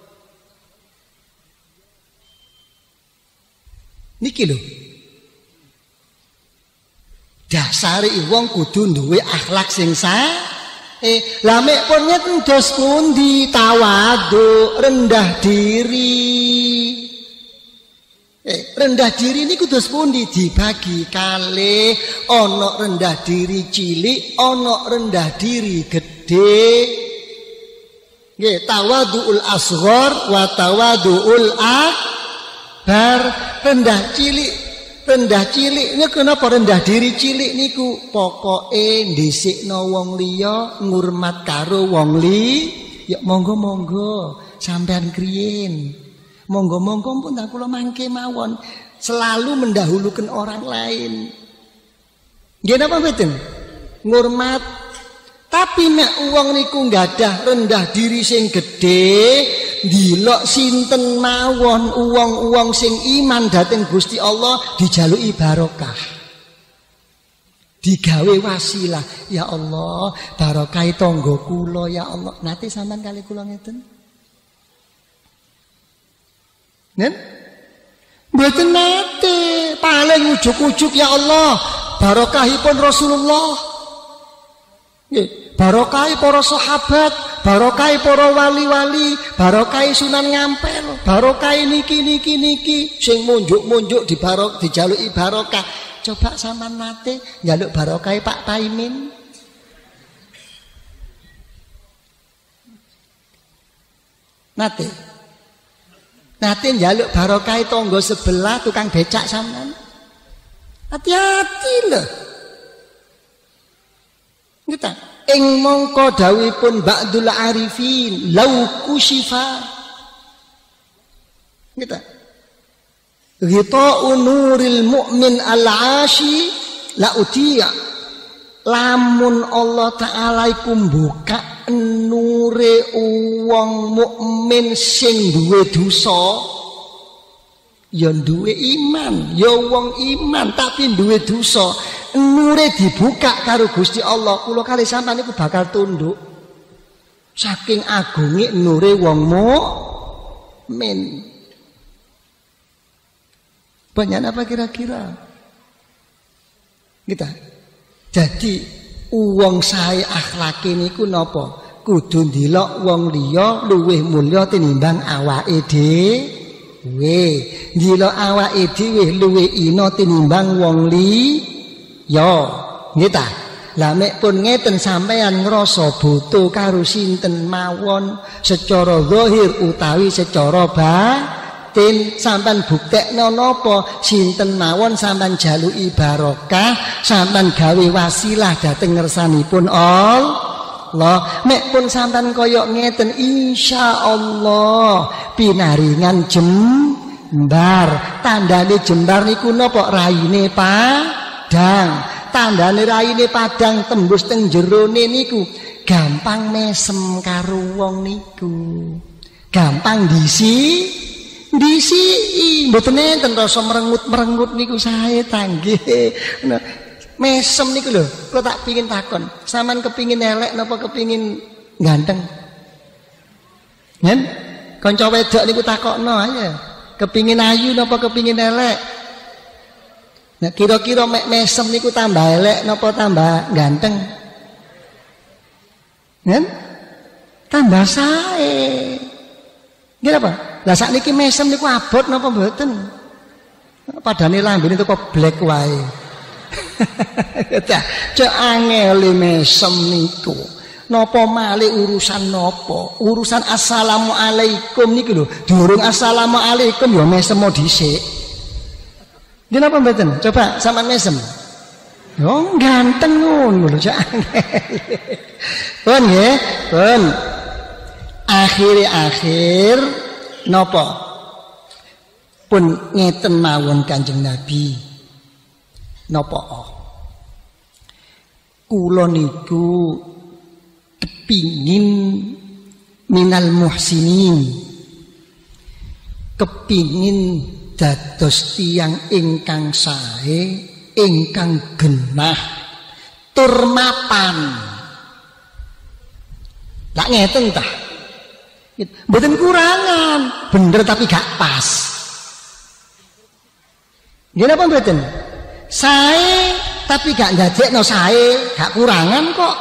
Niki lho. Dasare wong kudu duwe akhlak sing sae. Lah mek pun ngeten dos pundi tawadhu, rendah diri. Eh, rendah diri niku dos pundi dibagi kalih, ana rendah diri cilik, ana rendah diri gedhe. Nggih, tawadhuul asghar wa tawadhuul akbar. Bar rendah cilik, rendah cilik niku kenapa rendah diri cilik niku? Pokoke ndhisikno wong liya, ngurmat karo wong li, ya monggo-monggo sampean kriyen. Monggo-monggo pun tak kula mangke mawon, selalu mendahulukan orang lain. Nggih napa mboten? Ngurmat. Tapi nek wong niku nggadah rendah diri sing gedhe, ndelok sinten mawon uwong-uwong sing iman dhateng Gusti Allah dijaluki barokah. Digawe wasilah, ya Allah, barokah tangga kula ya Allah. Nate sampean kali kula ngeten? Nen? Mboten nate, paling ujuk-ujuk ya Allah, barokahipun Rasulullah. Nggih, barokahi para sahabat, barokahi para wali-wali, barokahi Sunan Ngampel, barokahi niki niki niki sing munjuk-munjuk di barok dijaluki barokah. Coba sampean nate njaluk barokahi Pak Taimin. Nate. Nate njaluk barokahi tangga sebelah tukang becak sampean. Hati-hati lho. Kita ing mongko dawuhipun ba'dul arifin lau kusyifa. Kita ghita'u nuril mu'min al-ashi la utiya. Lamun Allah Ta'ala iku buka nure wong mukmin sing duwe dosa, ya duwe iman, ya wong iman tapi duwe dosa, nure dibuka karo Gusti Allah. Kula kali sampean niku bakal tunduk saking agunge nure wong mukmin. Banyak apa kira-kira? Kita. Jadi wong sae akhlake niku napa? Kudu ndelok wong liya luwih mulya tinimbang awake dhewe. Ndelok awake dhewe luwih ina tinimbang wong liya. Nggih ta? Lah mek pun ngeten sampean ngrasa butuh karo sinten mawon secara zahir utawi secara batin, sampean buktekno napa sinten mawon sampean jaluki barokah, sampean gawe wasilah dhateng ngersanipun Allah. Mek pun sampean kaya ngeten insyaallah pinaringan jembar. Tandane jembar niku napa? Raine padang. Tandane raine padang tembus teng jerone niku gampang mesem karo wong niku. Gampang disi disi mboten enten rasa merengut-merengut niku sae tanggih. Nah, mesem niku lho, kula tak pengin takon, sampean kepingin elek napa kepingin ganteng? Nen? Kanca wedok niku takokno aja. Kepingin ayu napa kepingin elek? Nah, kira-kira mek mesem niku tambah elek napa tambah ganteng? Nen? Tambah sae. Nggih apa? Lah sakniki mesem niku abot napa mboten? Padane lambene itu kok black wae. Cek angel mesem niku. Napa malih urusan napa? Urusan assalamualaikum niku lho. Durung assalamualaikum ya mesem mau dhisik. Nggih napa mboten? Coba sampean mesem. Yo ganteng ngono lho cek angel. Pun nggih, pun. Akhir-akhir napa? Pun ngeten mawon Kanjeng Nabi. Napa? Kula niku kepingin minal muhsinin. Kepingin dados tiyang ingkang sae, ingkang genah, tur mapan. Lah ngeten ta? Mboten kurangan, bener tapi gak pas. Nggih napa mboten? Sae tapi gak ndadekno sae, gak kurangan kok.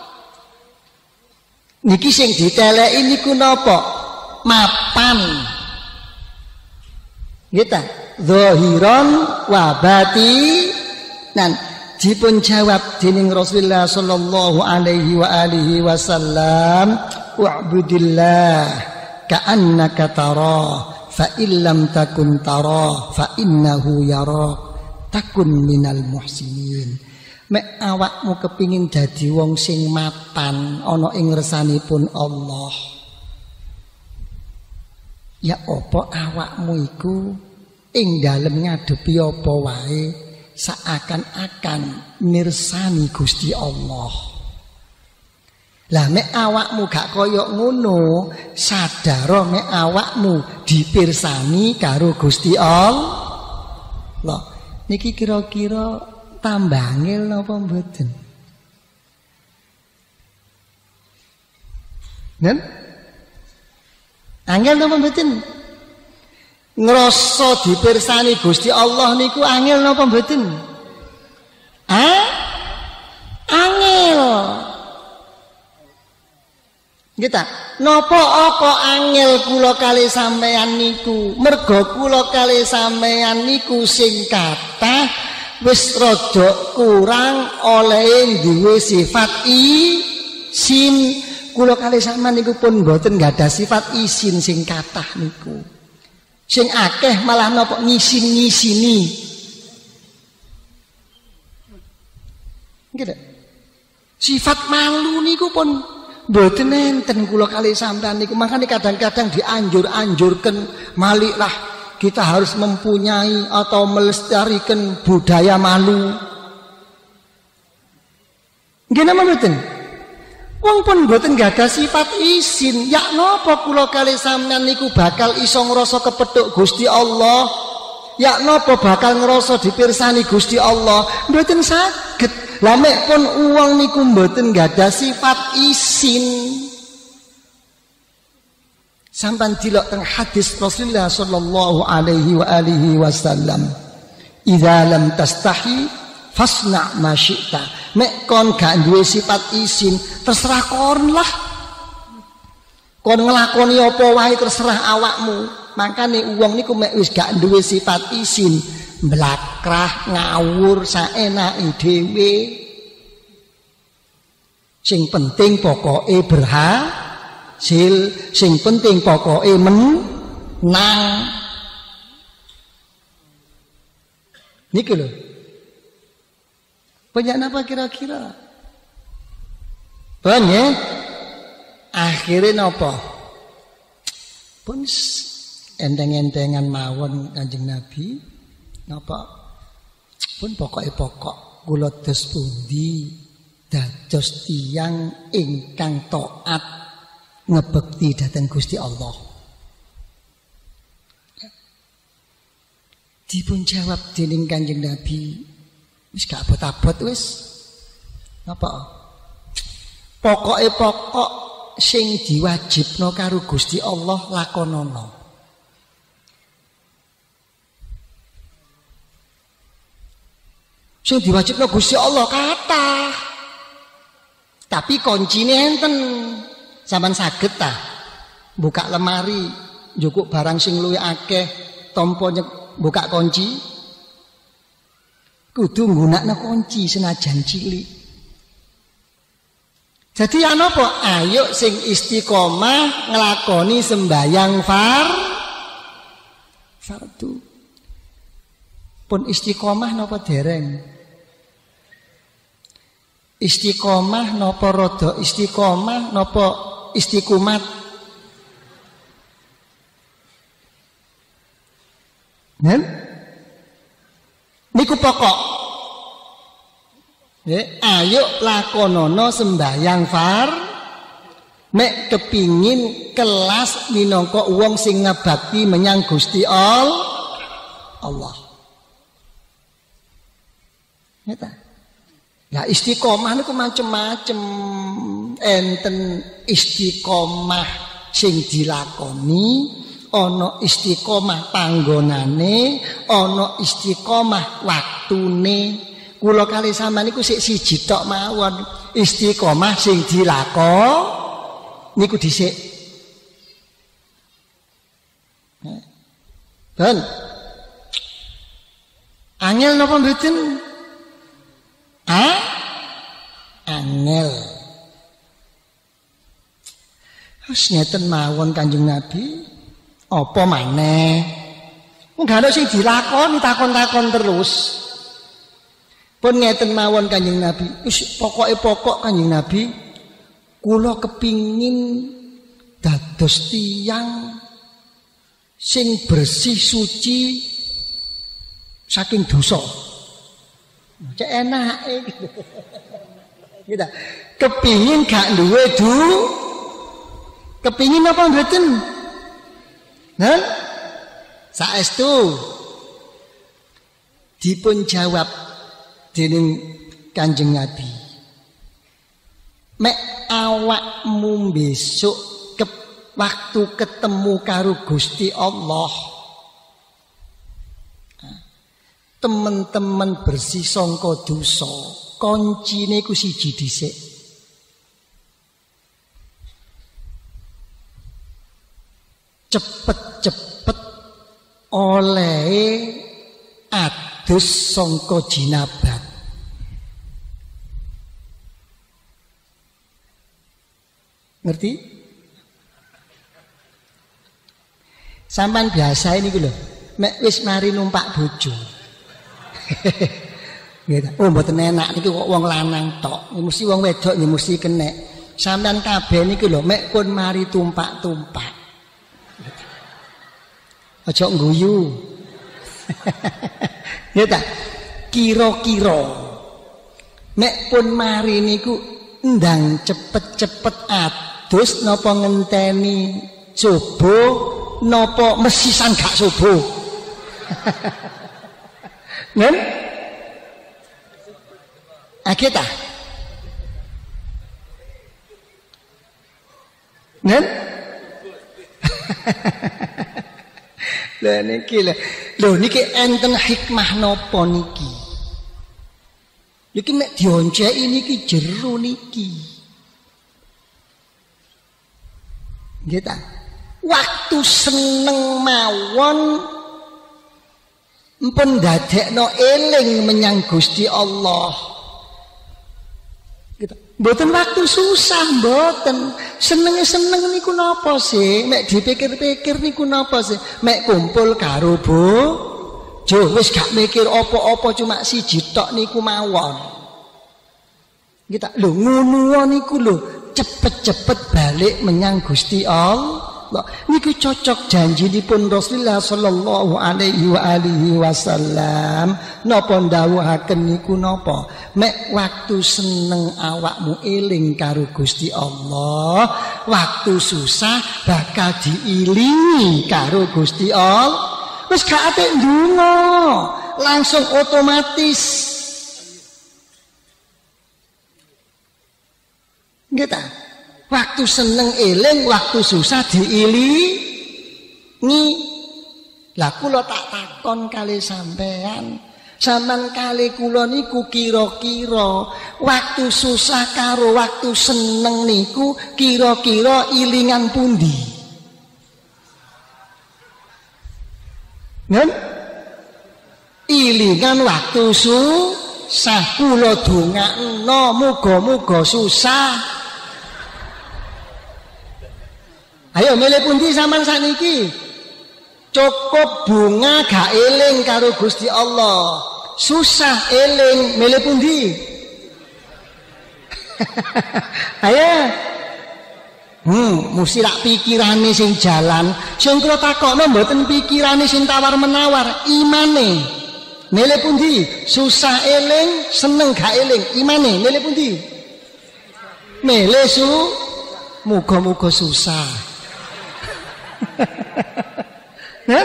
Niki sing diteleki niku napa? Mapan. Nggih ta? Zahiran wa batinan. Dipun jawab dening Rasulullah sallallahu alaihi wa alihi wasallam, wa'budillah ka'annaka tara fa illam takun tara fa innahu yarak takun minal muhsinin. Mek awakmu kepingin dadi wong sing mapan ana ing ngersanipun Allah, ya apa awakmu iku ing dalem ngadepi apa wae seakan-akan mirsani Gusti Allah. Lah mek awakmu gak kaya ngono, sadar mek awakmu dipirsani karo Gusti Allah. Loh, niki kira-kira tambah angel napa mboten? Nen? Angel napa mboten? ngrasa dipirsani Gusti Allah niku angel napa mboten? Ah? Angel. Kita napa apa angel kula kali sampeyan niku? Merga kula kali sampeyan niku sing kathah wis rada kurang oleh duwe sifat isin. Kula kali sampeyan niku pun mboten gadah sifat isin sing kathah niku. Sing akeh malah napa ngisin-ngisini. Nggih. Sifat malu niku pun mboten enten kula kali sampean niku. Makane kadang-kadang dianjur-anjurkan maliklah kita harus mempunyai atau melestarikan budaya malu. Nggih napa mboten? Wong pun mboten gadah sifat isin. Ya napa kula kali sampean niku bakal iso ngrasa kepethuk Gusti Allah? Ya napa bakal ngrasa dipirsani Gusti Allah? Mboten saged. Lah mek pun wong niku mboten gadah sifat isin. Sampan dilok teng hadis Rasulullah sallallahu alaihi wa alihi wasallam. Idza lam tastahi fasna ma syi'ta. Mek kon gak duwe sifat isin, terserah kon lah. Kon nglakoni apa wae terserah awakmu. Makane wong niku mek wis gak duwe sifat isin, mlakrah ngawur saenake dhewe. Sing penting pokoke berhasil, sing penting pokoke menang. Niku lho. Banyak apa kira-kira? Banyak. Akhirnya apa? Pun enteng-entengan mawon Kanjeng Nabi. Napa? Pun pokoknya pokok kula dos pundi dados tiyang ingkang taat ngebekti dhateng Gusti Allah. Dipun jawab dening Kanjeng Nabi, wis gak abot-abot wis. Apa? Pokoke pokok sing diwajibno karo Gusti Allah lakonono. Sing diwajibno Gusti Allah kathah. Tapi kuncine enten. Sampeyan saged ta buka lemari, njukuk barang sing luwih akeh, tampa buka kunci? Kudu nggunakno kunci senajan cilik. Jadi ana apa? Ayo sing istiqomah nglakoni sembayang far fardu. Pun istiqomah napa dereng? Istiqomah napa rada istiqomah napa istiqomat? Nen? Niku pokok. Ya, ayo lakonono sembayang far. Mek kepingin kelas minangka wong sing ngabakti menyang Gusti Allah. Ngeta. Lah istiqomah niku macem-macem. Enten istiqomah sing dilakoni, ana istiqomah panggonane, ana istiqomah waktune. Kula kali sampean niku sik siji tok mawon. Istiqomah sing dilakoni niku dhisik. Ben. Angel napa mboten? Ah? Angel. Wis ngeten mawon Kanjeng Nabi. Apa maneh? Wong gak ono sing dilakoni takon-takon terus. Pun ngeten mawon Kanjeng Nabi. Wis pokoke pokok Kanjeng Nabi, kula kepingin dados tiyang sing bersih suci saking dosa. Cek enake gitu. Gitu. Kepingin gak duwe du. Kepingin apa mboten? Nah, saestu dipun jawab dening Kanjeng Nabi. Mek awakmu besok ke waktu ketemu karo Gusti Allah, temen-temen bersih sangka dosa, koncine ku siji dhisik. Cepet-cepet oleh adus sangka jinabat. Ngerti? Sampan biasa ini lho, mek wis mari numpak bojo. Gitu. Oh mboten enak niki kok wong lanang tok, mesti wong wedok ya mesti kenek. Sampeyan kabeh niki lho mek pun mari tumpak-tumpak. Aja ngguyu. Ya ta? Kira-kira mek pun mari niku ndang cepet-cepet adus napa ngenteni subuh napa mesisan gak subuh. Nen? Akita. Nen? Lah niki lho. Lho niki enten hikmah napa niki? Niki nek dionceki niki jero niki. Nggih ta? Waktu seneng mawon mpun dadekno eling menyang Gusti Allah. Gitu. Mboten waktu susah mboten. Seneng-seneng niku napa sih? Mek dipikir-pikir niku napa sih? Mek kumpul karo bojo wis gak mikir apa-apa cuma siji tok niku mawon. Gitu. Lho ngono niku lho cepet-cepet balik menyang Gusti Allah. Niku cocok janjinipun Rasulullah sallallahu alaihi wa alihi wasallam. Napa ndawuhaken niku napa? Mek waktu seneng awakmu eling karo Gusti Allah, waktu susah bakal diilingi karo Gusti Allah. Wis gak atik ndonga, langsung otomatis. Nggih ta? Waktu seneng eling, waktu susah diilingi. Lah kula tak takon kali sampean, sampean kali kula niku kira-kira waktu susah karo waktu seneng niku kira-kira ilingan pundi? Nen? Ilingan waktu susah. Kula dongakno muga-muga susah. Ayo milih pundi sampean sakniki? Cukup bunga gak eling karo Gusti Allah. Susah eling, milih pundi? Ayo. Hmm, mesti rak pikirane sing jalan. Sing kula takokno mboten pikirane sing tawar-menawar, imane. Milih pundi? Susah eling, seneng gak eling, imane milih pundi? Milih su muga-muga susah. Kan?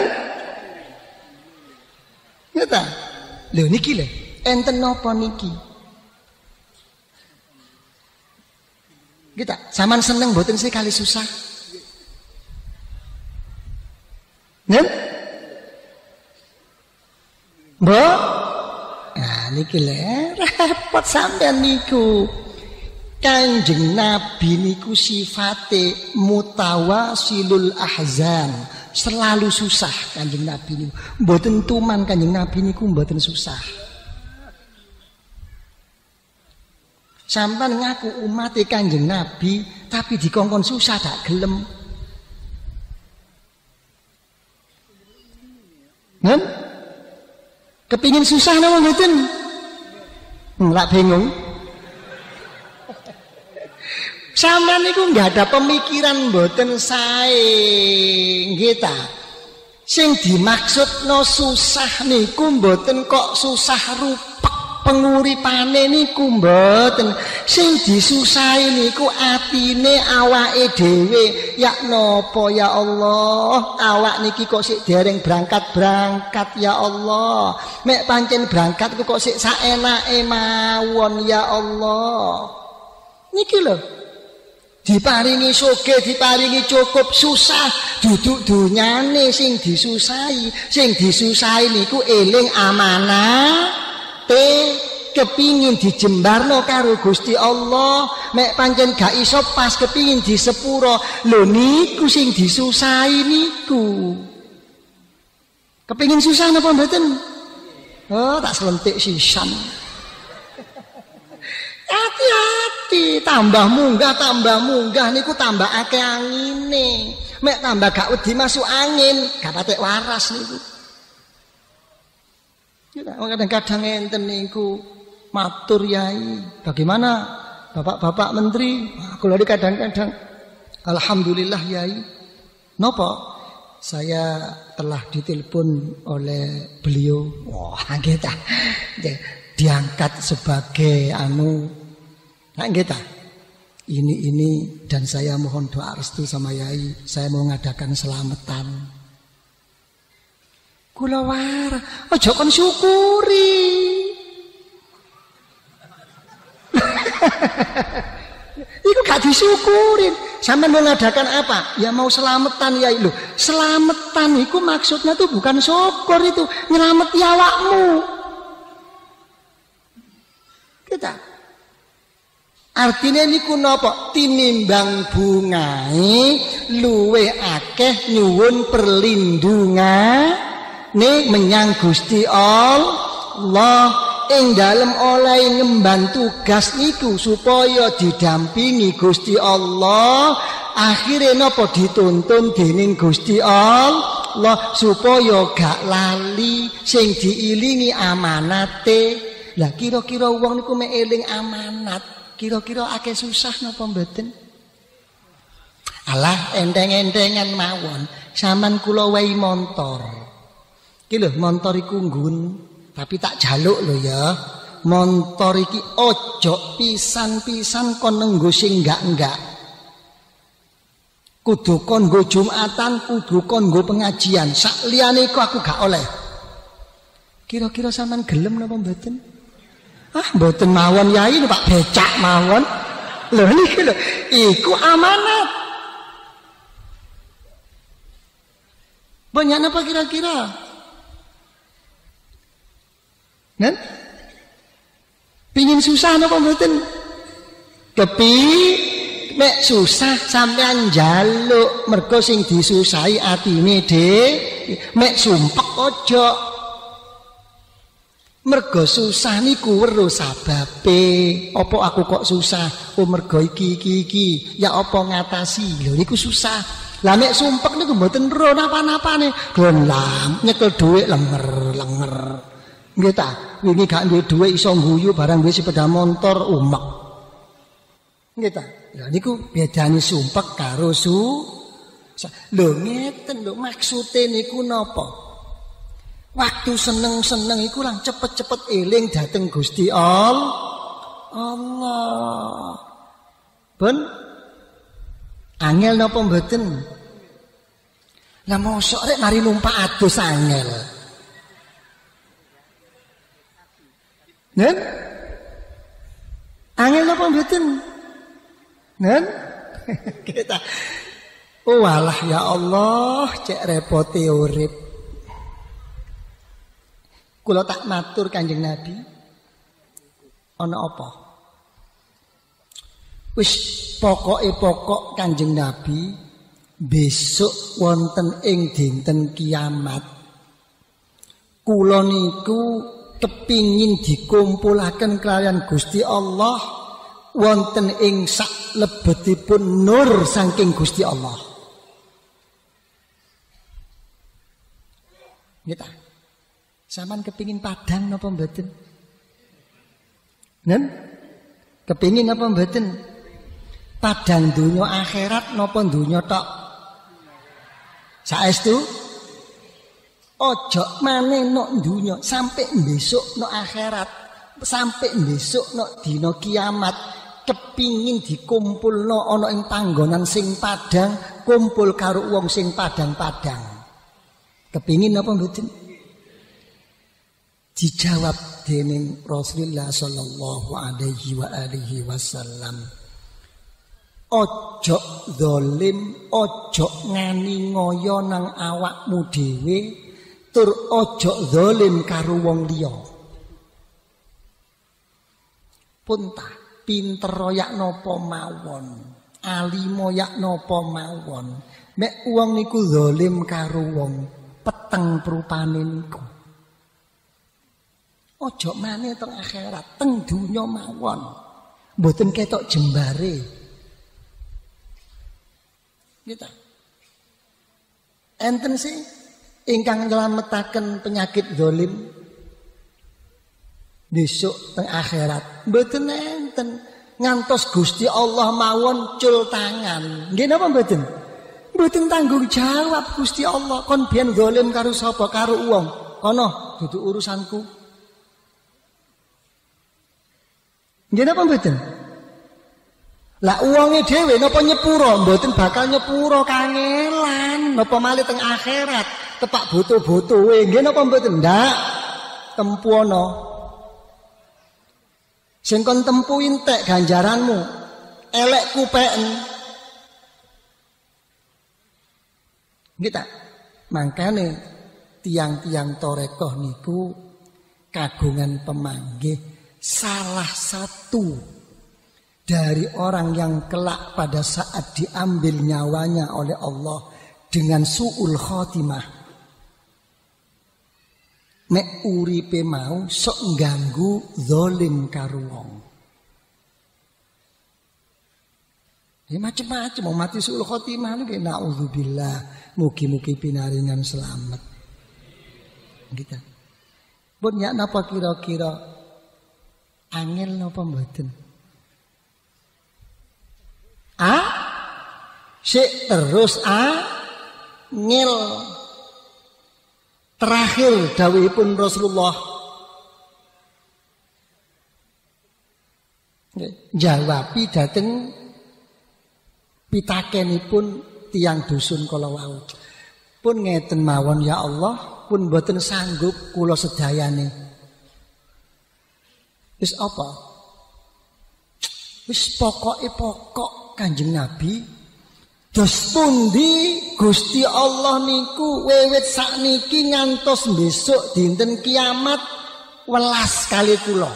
Ya ta? Lho niki lho, enten napa niki? Kita sampean seneng mboten sih kali susah? Nen? Mbok? Nah niki lho, repot sampean niku. Kanjeng Nabi niku sifate mutawasilul ahzan, selalu susah Kanjeng Nabi niku. Mboten tuman Kanjeng Nabi niku mboten susah. Sampeyan ngaku umat Kanjeng Nabi tapi dikongkon susah tak gelem. Kan? Kepingin susah napa mboten? Lak bingung. Sampeyan niku nggak ada pemikiran mboten sae, nggih ta? Sing dimaksudno susah niku mboten kok susah rupek penguripane niku mboten. Sing disusahi niku atine awake dhewe. Ya napa ya Allah, awak niki kok sik dereng berangkat-berangkat ya Allah. Mek pancen berangkat kok sik saenake mawon ya Allah. Niki lho. diparingi sugih, diparingi cukup, susah duduk dunyane sing disusahi. Sing disusahi niku eling amanah te kepingin dijembarno karo Gusti Allah. Mek pancen gak iso pas kepingin disepuro. Lho niku sing disusahi niku. Kepingin susah napa mboten? Oh, tak selentik sisan. Hati-hati, tambah munggah, tambah munggah niku tambah akeh angine. Mek tambah gak wedi masuk angin, gak patek waras niku. Ya, kadang-kadang enten niku matur yai, bagaimana Bapak-bapak menteri? Kalau kadang-kadang alhamdulillah yai. Napa? Saya telah ditelepon oleh beliau. Wah, kita diangkat sebagai anu. Nah, kita ini ini dan saya mohon doa restu sama yai. Saya mau ngadakan selamatan. Kula wara, aja kon syukuri. Iku gak disyukurin. Sampai mengadakan apa? Ya mau selamatan ya lho. Selamatan itu maksudnya tuh bukan syukur, itu nyelameti awakmu. Kita artinya niku napa? Tinimbang bungae luwe akeh nyuwun perlindungan nih menyang Gusti Allah. Ing dalem oleh ngemban tugas niku supaya didampingi Gusti Allah, akhirnya napa dituntun dening Gusti Allah supaya gak lali sing diilingi amanate. Lah kira-kira wong niku mek eling amanat, kira-kira akeh susah napa mboten? Alah enteng-entengan mawon, sampean kula wehi montor. Ki lho montor iku nggun. Tapi tak jaluk lho ya. Montor iki ojo pisan-pisan kon nggo sing enggak-enggak. Kudu kon nggo Jumatan, kudu kon nggo pengajian. Sak liyane iku aku gak oleh. Kira-kira sampean gelem napa mboten? Ah, mboten mawon yai Pak becak mawon. Lho niki lho, iku amanat. Banyak apa kira-kira? Kan? Pingin susah napa mboten? Kepi mek susah sampean njaluk mergo sing disusahi atine de mek sumpek aja. Mergo susah niku weruh sababe. Apa aku kok susah? Oh mergo iki iki iki. Ya apa ngatasi? Lho niku susah. Lah mek sumpek niku mboten ro napa-napane. Dolam nyekel dhuwit lenger-lenger. Nggih ta, wingi gak duwe dhuwit iso ngguyu barang duwe sepeda motor umek. Nggih ta? Lah niku bedane sumpek karo su. Lho ngeten lho maksude niku napa? Waktu seneng-seneng iku lang cepet-cepet eling dhateng Gusti Allah. Allah. Ben angel napa mboten? Lah mosok rek mari numpak adus angel. Nen? Angel napa mboten? Nen? Kita. Oh walah ya Allah, cek repote urip. Kula tak matur Kanjeng Nabi. Ana apa? Wis pokoke pokok Kanjeng Nabi besok wonten ing dinten kiamat. Kula niku kepingin dikumpulaken kalian Gusti Allah wonten ing sak lebetipun nur saking Gusti Allah. Nggih. Sampeyan kepingin padang napa mboten? Nen? Kepingin napa mboten? Padang dunya akhirat napa dunya tok? Saestu ojo maneh nok dunya sampai besok nok akhirat, sampai besok nok dina kiamat kepingin dikumpulno ana ing panggonan sing padang, kumpul karo wong sing padang-padang. Kepingin apa mboten? Dijawab dening Rasulullah sallallahu alaihi wa alihi wasallam. Ojo zalim, ojo ngani ngoyo nang awakmu dhewe, tur ojo zalim karo wong liya. Punta pinter yak napa mawon, alimo yak napa mawon, nek wong niku zalim karo wong, peteng prupane niku. Ojo maneh teng akhirat, teng donya mawon. Mboten ketok jembare. Gitu. Enten sih ingkang nyelametaken penyakit zalim besok teng akhirat. Mboten enten. Ngantos Gusti Allah mawon cul tangan. Nggih napa mboten? Mboten tanggung jawab Gusti Allah. Kon biyen zalim karo sapa? Karo wong. Kono dudu urusanku. Nggih napa mboten? Lah uangnya dhewe napa nyepuro? Mboten bakal nyepuro kangelan. Napa malih teng akhirat tepak boto-botoe. Nggih napa mboten? Ndak. Tempu ana. Sing kon tempu entek ganjaranmu. Elek kupeken. Nggih ta? Mangkane tiang-tiang torekoh niku kagungan pemanggih salah satu dari orang yang kelak pada saat diambil nyawanya oleh Allah dengan su'ul khotimah. Nek uripe mau sok ganggu zalim karo wong. Ya macam-macam mau mati su'ul khotimah niku naudzubillah. Mugi-mugi pinaringan selamat. Gitu. Pun yak napa kira-kira angel napa mboten? A sik terus a ngil. Terakhir dawuhipun Rasulullah jawabi dhateng pitakenipun tiyang dusun kala wau. Pun ngeten mawon ya Allah, pun mboten sanggup kula sedayane. Wis apa? Wis pokoke pokok Kanjeng Nabi dos pundi Gusti Allah niku wiwit sakniki ngantos besok dinten kiamat welas kali kula.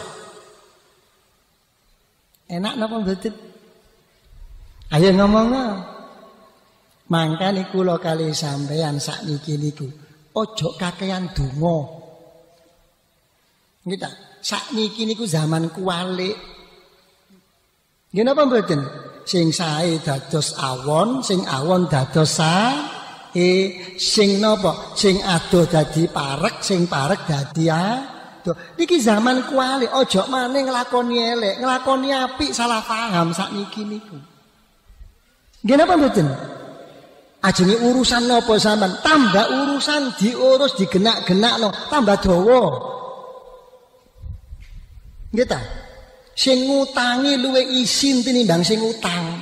Enak napa mboten? Ayo ngomongno. Mangkane kula kali sampeyan sakniki niku aja kakean donga. Nggih ta? Sakniki niku zaman kuwalik. Nggih napa mboten? Sing sae dados awon, sing awon dados sae, sing napa? Sing adoh dadi parek, sing parek dadi adoh. Niki zaman kuali, ojo maneh nglakoni elek, nglakoni apik salah paham sakniki niku. Nggih napa mboten? Ajenge urusan napa sampean? Tambah urusan diurus digenak-genakno, tambah dawa. Nggih ta? Sing ngutangi luwih isin tinimbang sing utang.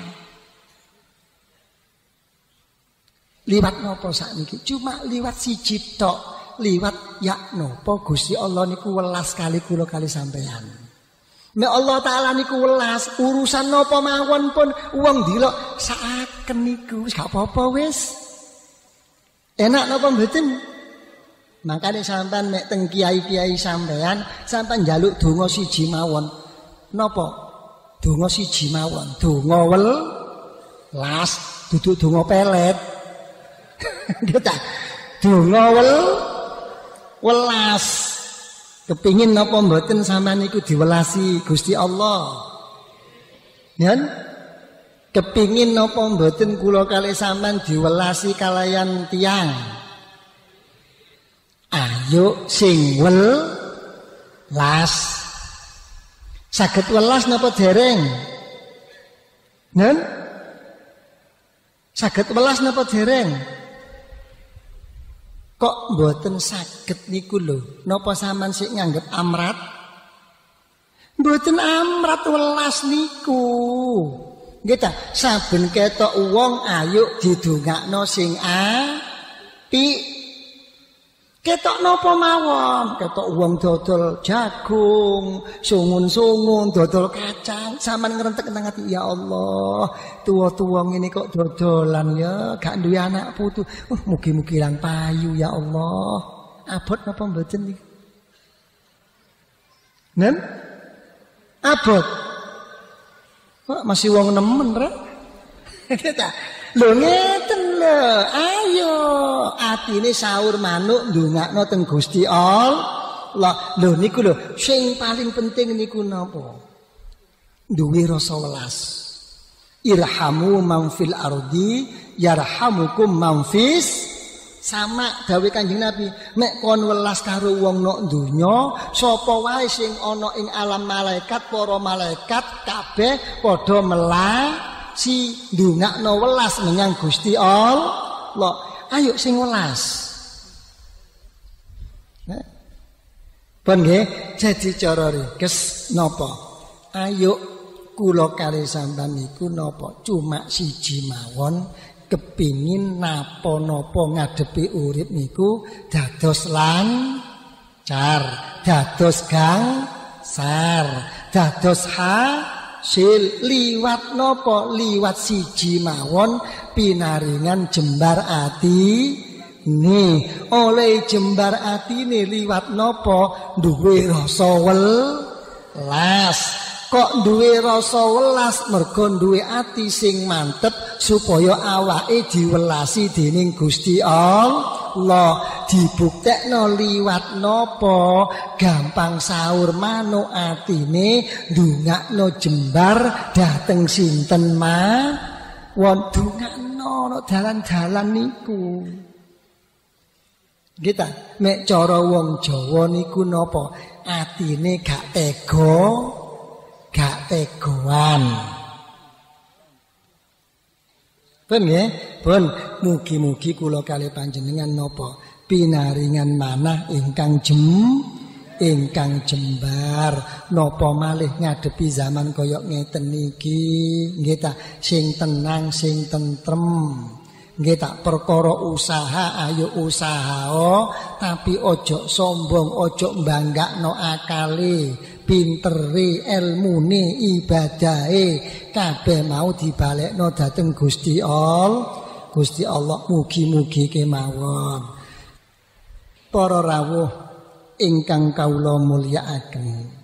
Liwat napa sakniki? Cuma liwat siji tok, liwat yak napa Gusti Allah niku welas kali kula kali sampean. Nek Allah taala niku welas, urusan napa mawon pun wong ndelok saken niku wis gak apa-apa wis. Enak napa mboten? Makane sampean nek teng kiai-kiai sampean, sampean njaluk donga siji mawon. Napa? Donga siji mawon. Donga welas, dudu donga pelet. Nggih ta? Donga wel welas. Kepingin napa mboten sampean niku diwelasi Gusti Allah? Yen kepingin napa mboten kula kalih sampean diwelasi kalayan tiyang? Ayo sing welas. Saged welas napa dereng? Nen? Saged welas napa dereng? Kok mboten saged niku lho? Napa sampean sik nganggep amrat? Mboten amrat welas niku. Nggih ta? Saben ketok wong ayo didongakno sing apik. Ketok napa mawon? Ketok wong dodol jagung, sungun-sungun, dodol kacang, sampean ngrentek nang ati ya Allah. Tua-tua ngene kok dodolan ya, gak duwe anak putu. Uh, mugi-mugi lang payu ya Allah. Abot napa mboten iki? Nen? Abot. Kok masih wong nemen rek? Kita lho ngeten lho, ayo atine sahur manuk ndongakno teng Gusti Allah. Lho niku lho sing paling penting niku napa? Duwe rasa welas. Irhamu man fil ardi yarhamukum man fis sama dawuh Kanjeng Nabi, nek kon welas karo wong nok donya, sapa wae sing ana ing alam malaikat, para malaikat kabeh padha melah si ndongakno welas menyang Gusti Allah. Ayo sing welas. Nah. Pun nggih, jadi cara ringkes napa? Ayo kula kali sampean niku napa? Cuma siji mawon kepingin napa-napa ngadepi urip niku dados lancar, dados gangsar, dados ha sil liwat nopo liwat siji mawon pinaringan jembar ati ini oleh jembar ati ini liwat nopo duwe rasa welas kok duwe rasa welas mergo duwe ati sing mantep supaya awake diwelasi dening Gusti Allah dibuktekno liwat nopo gampang sahur manuk atine ndongakno jembar dateng sinten ma won ndongakno dalan-dalan niku kita mek cara wong Jawa niku napa atine gak tega gak tegoan pun nggih pun mugi-mugi kula kali panjenengan napa pinaringan manah ingkang jem ingkang jembar napa malih ngadepi zaman kaya ngeten niki nggih ta sing tenang sing tentrem nggih tak perkara usaha ayo usaha oh, tapi ojo sombong ojo mbanggakno akale pintere ilmune ibadahe kabeh mau dibalekno dhateng Gusti Allah Gusti Allah mugi-mugi kemawon para rawuh ingkang kawula mulyakaken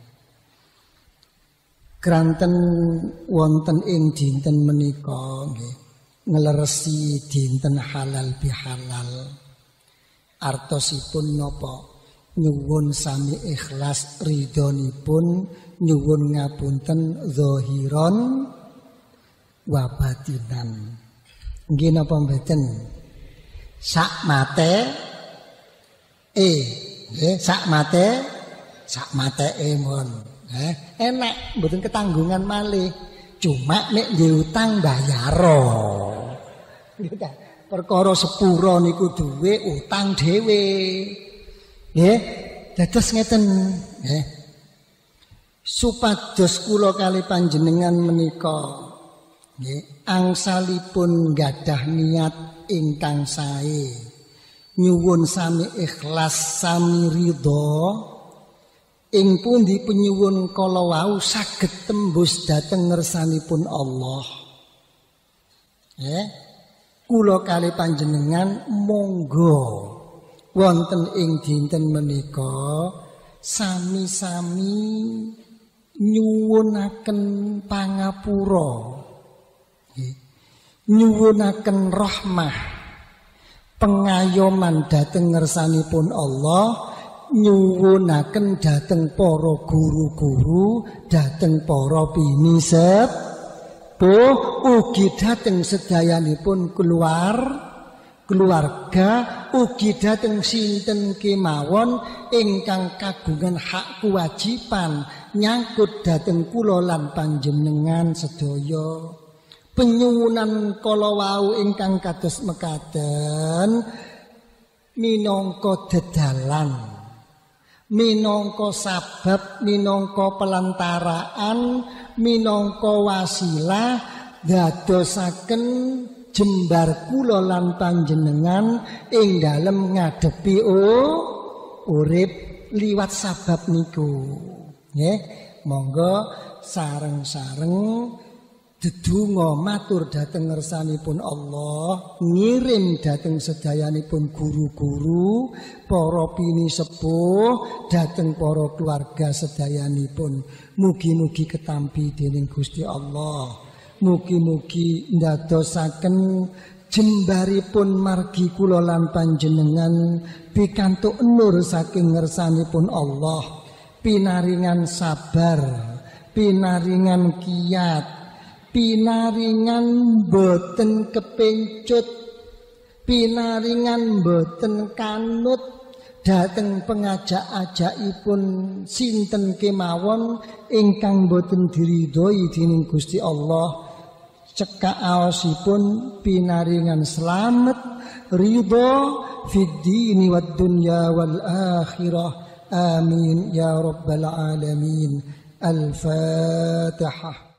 kranten wonten ing dinten menika nggih ngleresi dinten halal bihalal artosipun napa nyuwun sami ikhlas ridhonipun nyuwun ngapunten zahiron wa batinan nggih napa mboten sak mate eh nggih sak mate sak mateke mon eh enak mboten ketanggungan malih cuma nek nggih utang bayaro nggih ta perkara sepura niku duwe utang dhewe nggih dados ngeten nggih supados kula kali panjenengan menika nggih angsalipun gadah niat ingkang sae nyuwun sami ikhlas sami ridho ing pundi penyuwun kala wau saged tembus dhateng ngersanipun Allah eh kula kali panjenengan monggo wonten ing dinten menika sami-sami nyuwunaken pangapura nyuwunaken rahmah pengayoman dhateng ngersanipun Allah nyuwunaken dhateng para guru-guru dhateng para pinisep puh ugi dhateng sedayanipun keluar keluarga ugi dhateng sinten kemawon ingkang kagungan hak kewajiban nyangkut dhateng kula lan panjenengan sedaya penyuwunan kala wau ingkang kados mekaten minangka dedalan minangka sabab minangka pelantaraan minangka wasilah dadosaken jembar kula lan panjenengan ing dalem ngadepi oh urip liwat sabab niku. Nggih, monggo sareng-sareng dedonga matur dhateng ngersanipun Allah, ngirim dhateng sedayanipun guru-guru, para pinisepuh, dhateng para keluarga sedayanipun. Mugi-mugi ketampi dening Gusti Allah. Mugi-mugi ndadosaken jembaripun margi kula lan panjenengan pikantuk nur saking ngersanipun Allah, pinaringan sabar, pinaringan kiat, pinaringan boten kepencut, pinaringan boten kanut dhateng pengajak-ajakipun sinten kemawon ingkang boten diridhoi dening Gusti Allah. Cekak aosipun pinaringan slamet ridho fid dini wad dunya wal akhirah. Amin ya rabbal alamin. Al-Fatihah.